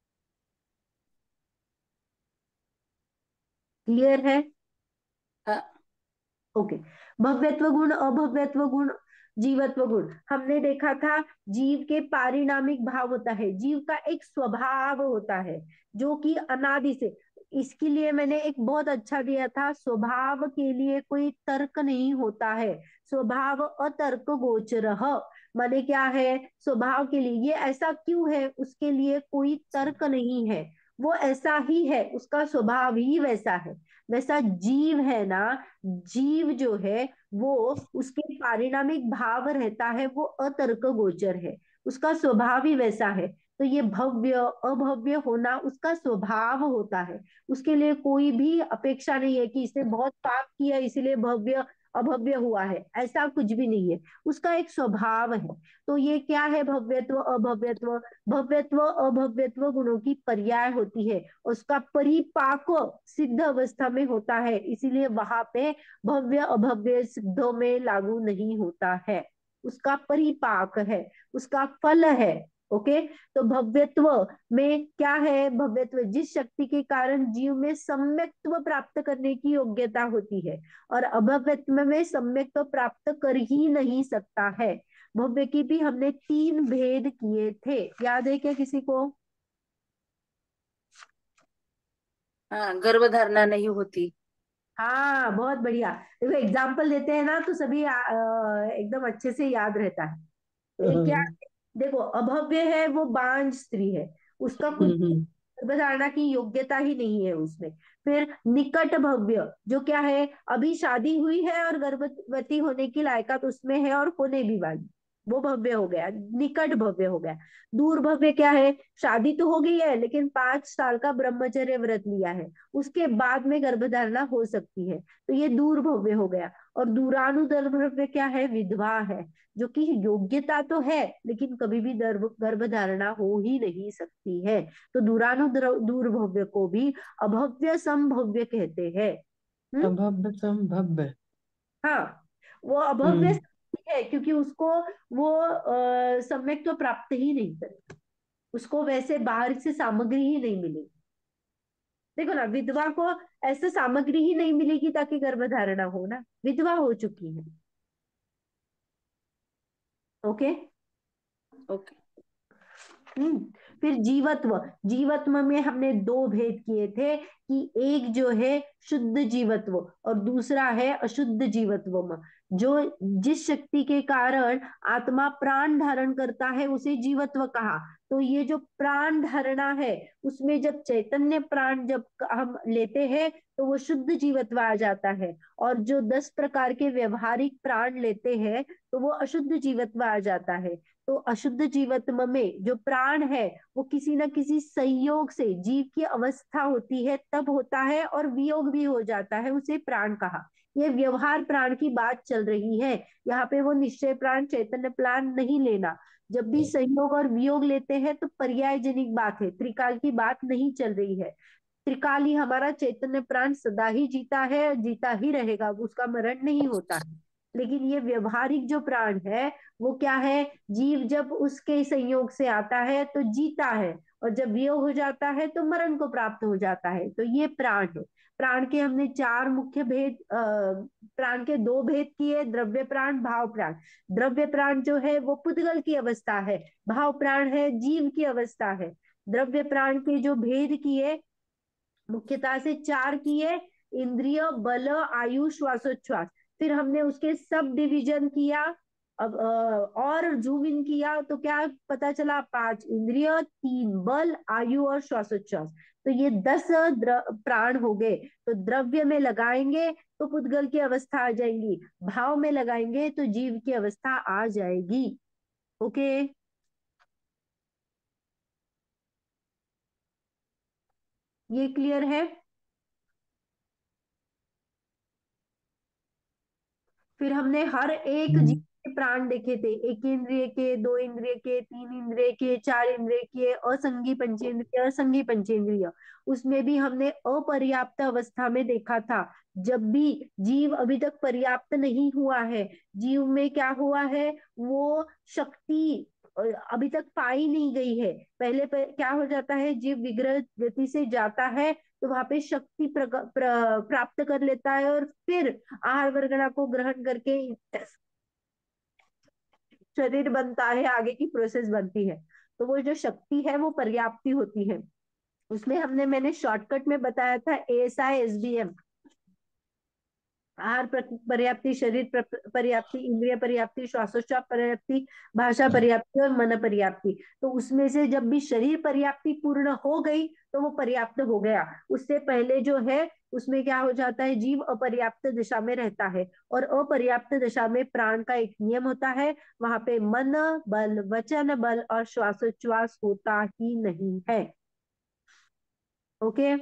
क्लियर है? हाँ। ओके। भव्यत्व गुण, अभव्यत्व गुण, जीवत्व गुण हमने देखा था। जीव के पारिणामिक भाव होता है, जीव का एक स्वभाव होता है जो कि अनादि से, इसके लिए मैंने एक बहुत अच्छा दिया था, स्वभाव के लिए कोई तर्क नहीं होता है, स्वभाव अतर्क गोचर। माने क्या है, स्वभाव के लिए ये ऐसा क्यों है, उसके लिए कोई तर्क नहीं है, वो ऐसा ही है, उसका स्वभाव ही वैसा है। वैसा जीव है ना, जीव जो है वो, उसके पारिणामिक भाव रहता है, वो अतर्क गोचर है, उसका स्वभाव ही वैसा है। तो ये भव्य अभव्य होना उसका स्वभाव होता है, उसके लिए कोई भी अपेक्षा नहीं है कि इसने बहुत पाप किया इसलिए भव्य अभव्य हुआ है, ऐसा कुछ भी नहीं है, उसका एक स्वभाव है। तो ये क्या है, भव्यत्व अभव्यत्व, भव्यत्व अभव्यत्व गुणों की पर्याय होती है, उसका परिपाक सिद्ध अवस्था में होता है, इसीलिए वहां पे भव्य अभव्य सिद्धों में लागू नहीं होता है, उसका परिपाक है, उसका फल है। ओके, तो भव्यत्व में क्या है, भव्यत्व जिस शक्ति के कारण जीव में सम्यक्त्व प्राप्त करने की योग्यता होती है, और अभव्यत्व में सम्यक्त्व प्राप्त कर ही नहीं सकता है। भव्य की भी हमने 3 भेद किए थे, याद है क्या किसी को? हाँ, गर्भधारणा नहीं होती। हाँ, बहुत बढ़िया। देखो एग्जाम्पल देते हैं ना तो सभी एकदम अच्छे से याद रहता है। तो ये क्या, देखो अभव्य है वो बांझ स्त्री है, उसका कुछ गर्भधारणा की योग्यता ही नहीं है उसमें। फिर निकट भव्य जो क्या है, अभी शादी हुई है और गर्भवती होने की लायकात उसमें है और होने भी वाली, वो भव्य हो गया, निकट भव्य हो गया। दूर भव्य क्या है, शादी तो हो गई है लेकिन 5 साल का ब्रह्मचर्य व्रत लिया है, उसके बाद में गर्भधारणा हो सकती है, तो ये दूर भव्य हो गया। और दूरानुदर भव्य क्या है, विधवा है, जो कि योग्यता तो है लेकिन कभी भी गर्भधारणा हो ही नहीं सकती है, तो दूरभव्य को भी अभव्य संभव्य कहते हैं। अभव्य संभव्य। हाँ, वो अभव्य है क्योंकि उसको वो सम्यक तो प्राप्त ही नहीं करे, उसको वैसे बाहर से सामग्री ही नहीं मिलेगी। देखो ना, विधवा को ऐसे सामग्री ही नहीं मिलेगी ताकि गर्भधारणा हो ना, विधवा हो चुकी है। ओके। ओके। फिर जीवत्व, जीवत्व में हमने 2 भेद किए थे कि एक जो है शुद्ध जीवत्व और दूसरा है अशुद्ध जीवत्व। जो जिस शक्ति के कारण आत्मा प्राण धारण करता है उसे जीवत्व कहा। तो ये जो प्राण धारणा है उसमें जब चैतन्य प्राण जब हम लेते हैं तो वो शुद्ध जीवत्व आ जाता है, और जो 10 प्रकार के व्यवहारिक प्राण लेते हैं तो वो अशुद्ध जीवत्व आ जाता है। तो अशुद्ध जीवात्मा में जो प्राण है वो किसी न किसी संयोग से, जीव की अवस्था होती है तब होता है और वियोग भी हो जाता है, उसे प्राण कहा। ये व्यवहार प्राण की बात चल रही है, यहाँ पे वो निश्चय प्राण चैतन्य प्राण नहीं लेना। जब भी संयोग और वियोग लेते हैं तो पर्याय जनिक बात है, त्रिकाल की बात नहीं चल रही है। त्रिकाल ही हमारा चैतन्य प्राण सदा ही जीता है, जीता ही रहेगा, उसका मरण नहीं होता है। लेकिन ये व्यवहारिक जो प्राण है वो क्या है, जीव जब उसके संयोग से आता है तो जीता है, और जब वियोग हो जाता है तो मरण को प्राप्त हो जाता है, तो ये प्राण है। प्राण के हमने 4 मुख्य भेद प्राण के दो भेद किए, द्रव्य प्राण, भाव प्राण। द्रव्य प्राण जो है वो पुद्गल की अवस्था है, भाव प्राण है जीव की अवस्था है। द्रव्य प्राण के जो भेद किए मुख्यतः से चार किए, इंद्रिय, बल, आयु, श्वासोच्छ्वास। फिर हमने उसके सब डिवीजन किया, अब और जूम इन किया तो क्या पता चला, 5 इंद्रिय, 3 बल, आयु और श्वासोच्छ्वास। तो ये 10 प्राण हो गए। तो द्रव्य में लगाएंगे तो पुद्गल की अवस्था आ जाएंगी, भाव में लगाएंगे तो जीव की अवस्था आ जाएगी। ओके, ये क्लियर है। फिर हमने हर एक जीव के प्राण देखे थे, एक इंद्रिय के, दो इंद्रिय के, तीन इंद्रिय के, चार इंद्रिय के, असंगी पंचेंद्रिय, असंगी पंचेंद्रिय। उसमें भी हमने अपर्याप्त अवस्था में देखा था। जब भी जीव अभी तक पर्याप्त नहीं हुआ है, जीव में क्या हुआ है, वो शक्ति अभी तक पाई नहीं गई है। पहले क्या हो जाता है, जीव विग्रह गति से जाता है तो वहां पे शक्ति प्राप्त कर लेता है और फिर आहार वर्गणा को ग्रहण करके शरीर बनता है, आगे की प्रोसेस बनती है। तो वो जो शक्ति है वो पर्याप्ति होती है। उसमें मैंने शॉर्टकट में बताया था ASI SBM, आहार पर्याप्ति, शरीर पर्याप्ति, इंद्रिय पर्याप्ति, श्वासोच्छ्वास पर्याप्ति, भाषा पर्याप्ति और मन पर्याप्ति। तो उसमें से जब भी शरीर पर्याप्ति पूर्ण हो गई तो वो पर्याप्त हो गया। उससे पहले जो है उसमें क्या हो जाता है, जीव अपर्याप्त दशा में रहता है। और अपर्याप्त दशा में प्राण का एक नियम होता है, वहां पे मन बल, वचन बल और श्वासोच्छ्वास होता ही नहीं है। ओके,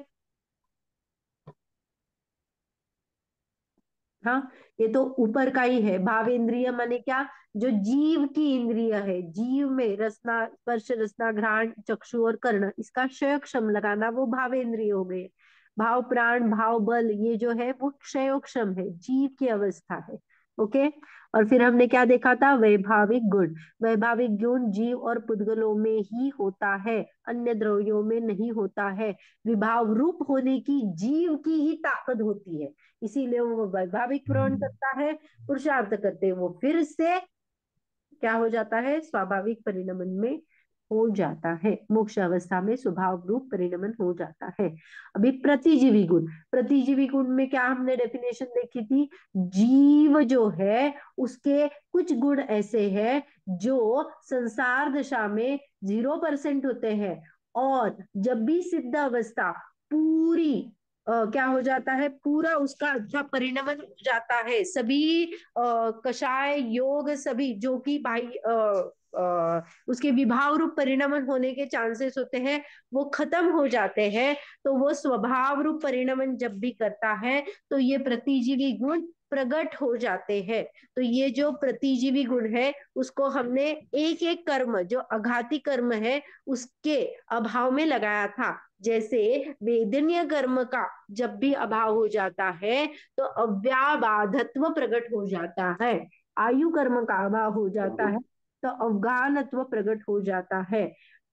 हाँ, ये तो ऊपर का ही है। भावेंद्रिय माने क्या, जो जीव की इंद्रिय है, जीव में रसना, स्पर्श, रसना, घ्राण, चक्षु और कर्ण, इसका क्षयक्षम लगाना, वो भावेंद्रिय हो गए। भाव प्राण, भाव बल, ये जो है वो क्षयोक्षम है, जीव की अवस्था है। ओके, और फिर हमने क्या देखा था, वैभाविक गुण। वैभाविक गुण जीव और पुद्गलों में ही होता है, अन्य द्रव्यों में नहीं होता है। विभाव रूप होने की जीव की ही ताकत होती है, इसीलिए वो वैभाविक पूर्ण करता है। पुरुषार्थ करते वो फिर से क्या हो जाता है, स्वाभाविक परिणमन में हो जाता है, मोक्ष अवस्था में स्वभाव रूप परिणमन हो जाता है। अभी प्रतिजीवी गुण, प्रतिजीवी गुण में क्या हमने डेफिनेशन देखी थी, जीव जो है उसके कुछ गुण ऐसे हैं जो संसार दशा में 0% होते हैं, और जब भी सिद्ध अवस्था पूरी क्या हो जाता है, पूरा उसका अच्छा परिणमन हो जाता है। सभी कषाय योग सभी जो कि भाई उसके विभाव रूप परिणमन होने के चांसेस होते हैं वो खत्म हो जाते हैं। तो वो स्वभाव रूप परिणमन जब भी करता है तो ये प्रतिजीवी गुण प्रकट हो जाते हैं। तो ये जो प्रतिजीवी गुण है उसको हमने एक एक कर्म, जो अघाती कर्म है उसके अभाव में लगाया था। जैसे वेदनीय कर्म का जब भी अभाव हो जाता है तो अव्याबाधत्व प्रकट हो जाता है, आयु कर्म का अभाव हो जाता है तो अवगानत्व प्रकट हो जाता है,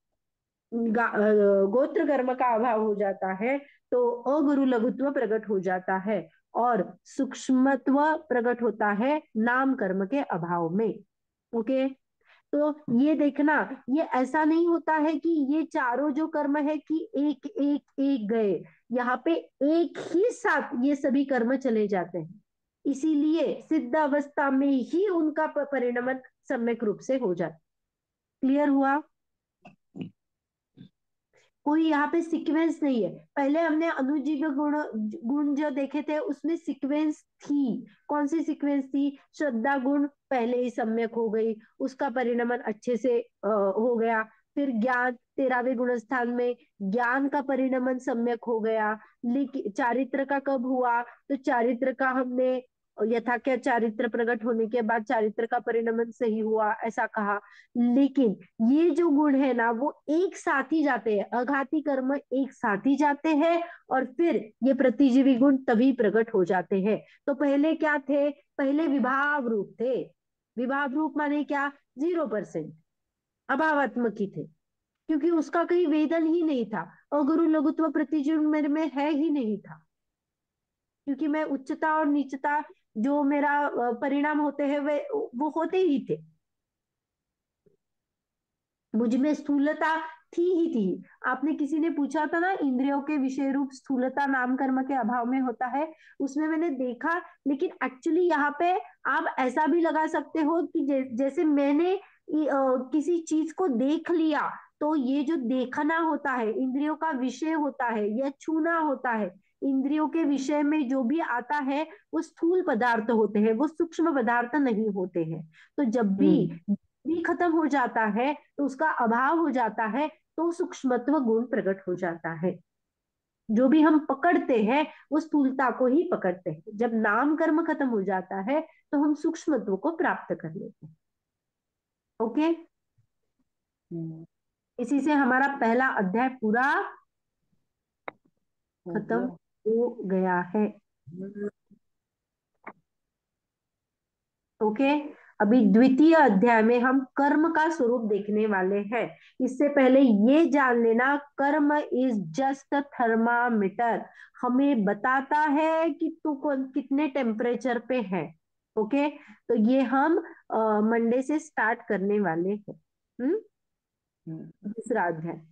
गोत्र कर्म का अभाव हो जाता है तो अगुरु लघुत्व प्रकट हो जाता है, और सूक्ष्मत्व प्रकट होता है नाम कर्म के अभाव में। ओके, तो ये देखना, ये ऐसा नहीं होता है कि ये चारों जो कर्म है कि एक एक एक गए, यहाँ पे एक ही साथ ये सभी कर्म चले जाते हैं। इसीलिए सिद्ध अवस्था में ही उनका परिणमन सम्यक रूप से हो जाता। क्लियर हुआ? कोई यहाँ पे सीक्वेंस नहीं है। पहले हमने अनुजीव गुण गुण जो देखे थे उसमें सीक्वेंस थी। कौन सी सीक्वेंस थी? श्रद्धा गुण पहले ही सम्यक हो गई, उसका परिणमन अच्छे से हो गया। फिर ज्ञान 13वें गुण स्थान में ज्ञान का परिणमन सम्यक हो गया। लेकिन चारित्र का कब हुआ? तो चारित्र का हमने यथा क्या चारित्र प्रकट होने के बाद चारित्र का परिणमन सही हुआ ऐसा कहा। लेकिन ये जो गुण है ना वो एक साथ ही जाते हैं, अघाती कर्म एक साथ ही जाते हैं और फिर ये प्रतिजीवी गुण तभी प्रकट हो जाते हैं। तो पहले क्या थे? पहले विभाव रूप थे। विभाव रूप माने क्या? 0% अभावात्मक ही थे, क्योंकि उसका कहीं वेदन ही नहीं था। अगुरु लघुत्व प्रतिजीवी मेरे में है ही नहीं था, क्योंकि मैं उच्चता और नीचता जो मेरा परिणाम होते हैं वे वो होते ही थे। मुझ में स्थूलता थी ही थी। आपने किसी ने पूछा था ना, इंद्रियों के विषय रूप स्थूलता नाम कर्म के अभाव में होता है, उसमें मैंने देखा। लेकिन एक्चुअली यहाँ पे आप ऐसा भी लगा सकते हो कि जैसे मैंने किसी चीज को देख लिया, तो ये जो देखना होता है इंद्रियों का विषय होता है, या छूना होता है, इंद्रियों के विषय में जो भी आता है वो स्थूल पदार्थ होते हैं, वो सूक्ष्म पदार्थ नहीं होते हैं। तो जब भी खत्म हो जाता है तो उसका अभाव हो जाता है, तो सूक्ष्मत्व गुण प्रकट हो जाता है। जो भी हम पकड़ते हैं वो स्थूलता को ही पकड़ते हैं। जब नाम कर्म खत्म हो जाता है तो हम सूक्ष्मत्व को प्राप्त कर लेते हैं। ओके, हम्म, इसी से हमारा पहला अध्याय पूरा हो खत्म गया। हो गया है। ओके, अभी द्वितीय अध्याय में हम कर्म का स्वरूप देखने वाले हैं। इससे पहले ये जान लेना, कर्म इज जस्ट थर्मामीटर, हमें बताता है कि तू कितने टेम्परेचर पे है। ओके, तो ये हम मंडे से स्टार्ट करने वाले हैं। हम्म, दूसरा अध्याय।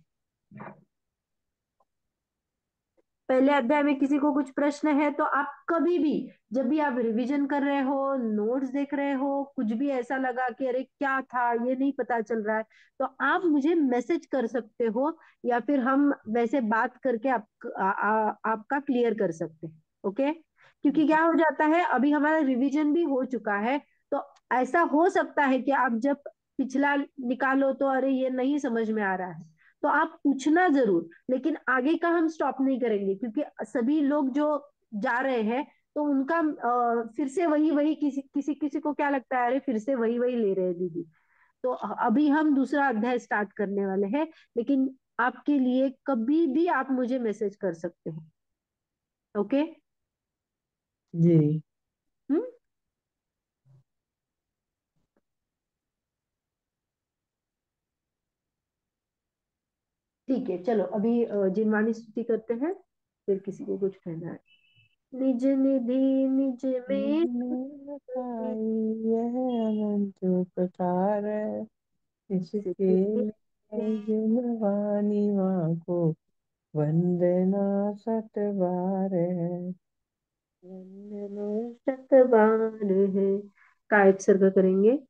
पहले अध्याय में किसी को कुछ प्रश्न है तो आप कभी भी, जब भी आप रिवीजन कर रहे हो, नोट्स देख रहे हो, कुछ भी ऐसा लगा कि अरे क्या था ये नहीं पता चल रहा है, तो आप मुझे मैसेज कर सकते हो, या फिर हम वैसे बात करके आपका क्लियर कर सकते हैं। ओके, क्योंकि क्या हो जाता है, अभी हमारा रिवीजन भी हो चुका है, तो ऐसा हो सकता है कि आप जब पिछला निकालो तो अरे ये नहीं समझ में आ रहा है, तो आप पूछना जरूर। लेकिन आगे का हम स्टॉप नहीं करेंगे, क्योंकि सभी लोग जो जा रहे हैं तो उनका फिर से वही वही, किसी किसी किसी को क्या लगता है, अरे फिर से वही वही ले रहे हैं दीदी। तो अभी हम दूसरा अध्याय स्टार्ट करने वाले हैं। लेकिन आपके लिए कभी भी आप मुझे मैसेज कर सकते हो। ओके। जी। हम्म। ठीक है, चलो अभी जिनवानी स्तुति करते हैं, फिर किसी को कुछ कहना है। निज निधि निज में मैंने पाई यह अनंत उपकार, इसके लिए जिनवानी माँ को वंदना सत बार है। वंदना शतबार है। का एक सर्ग करेंगे।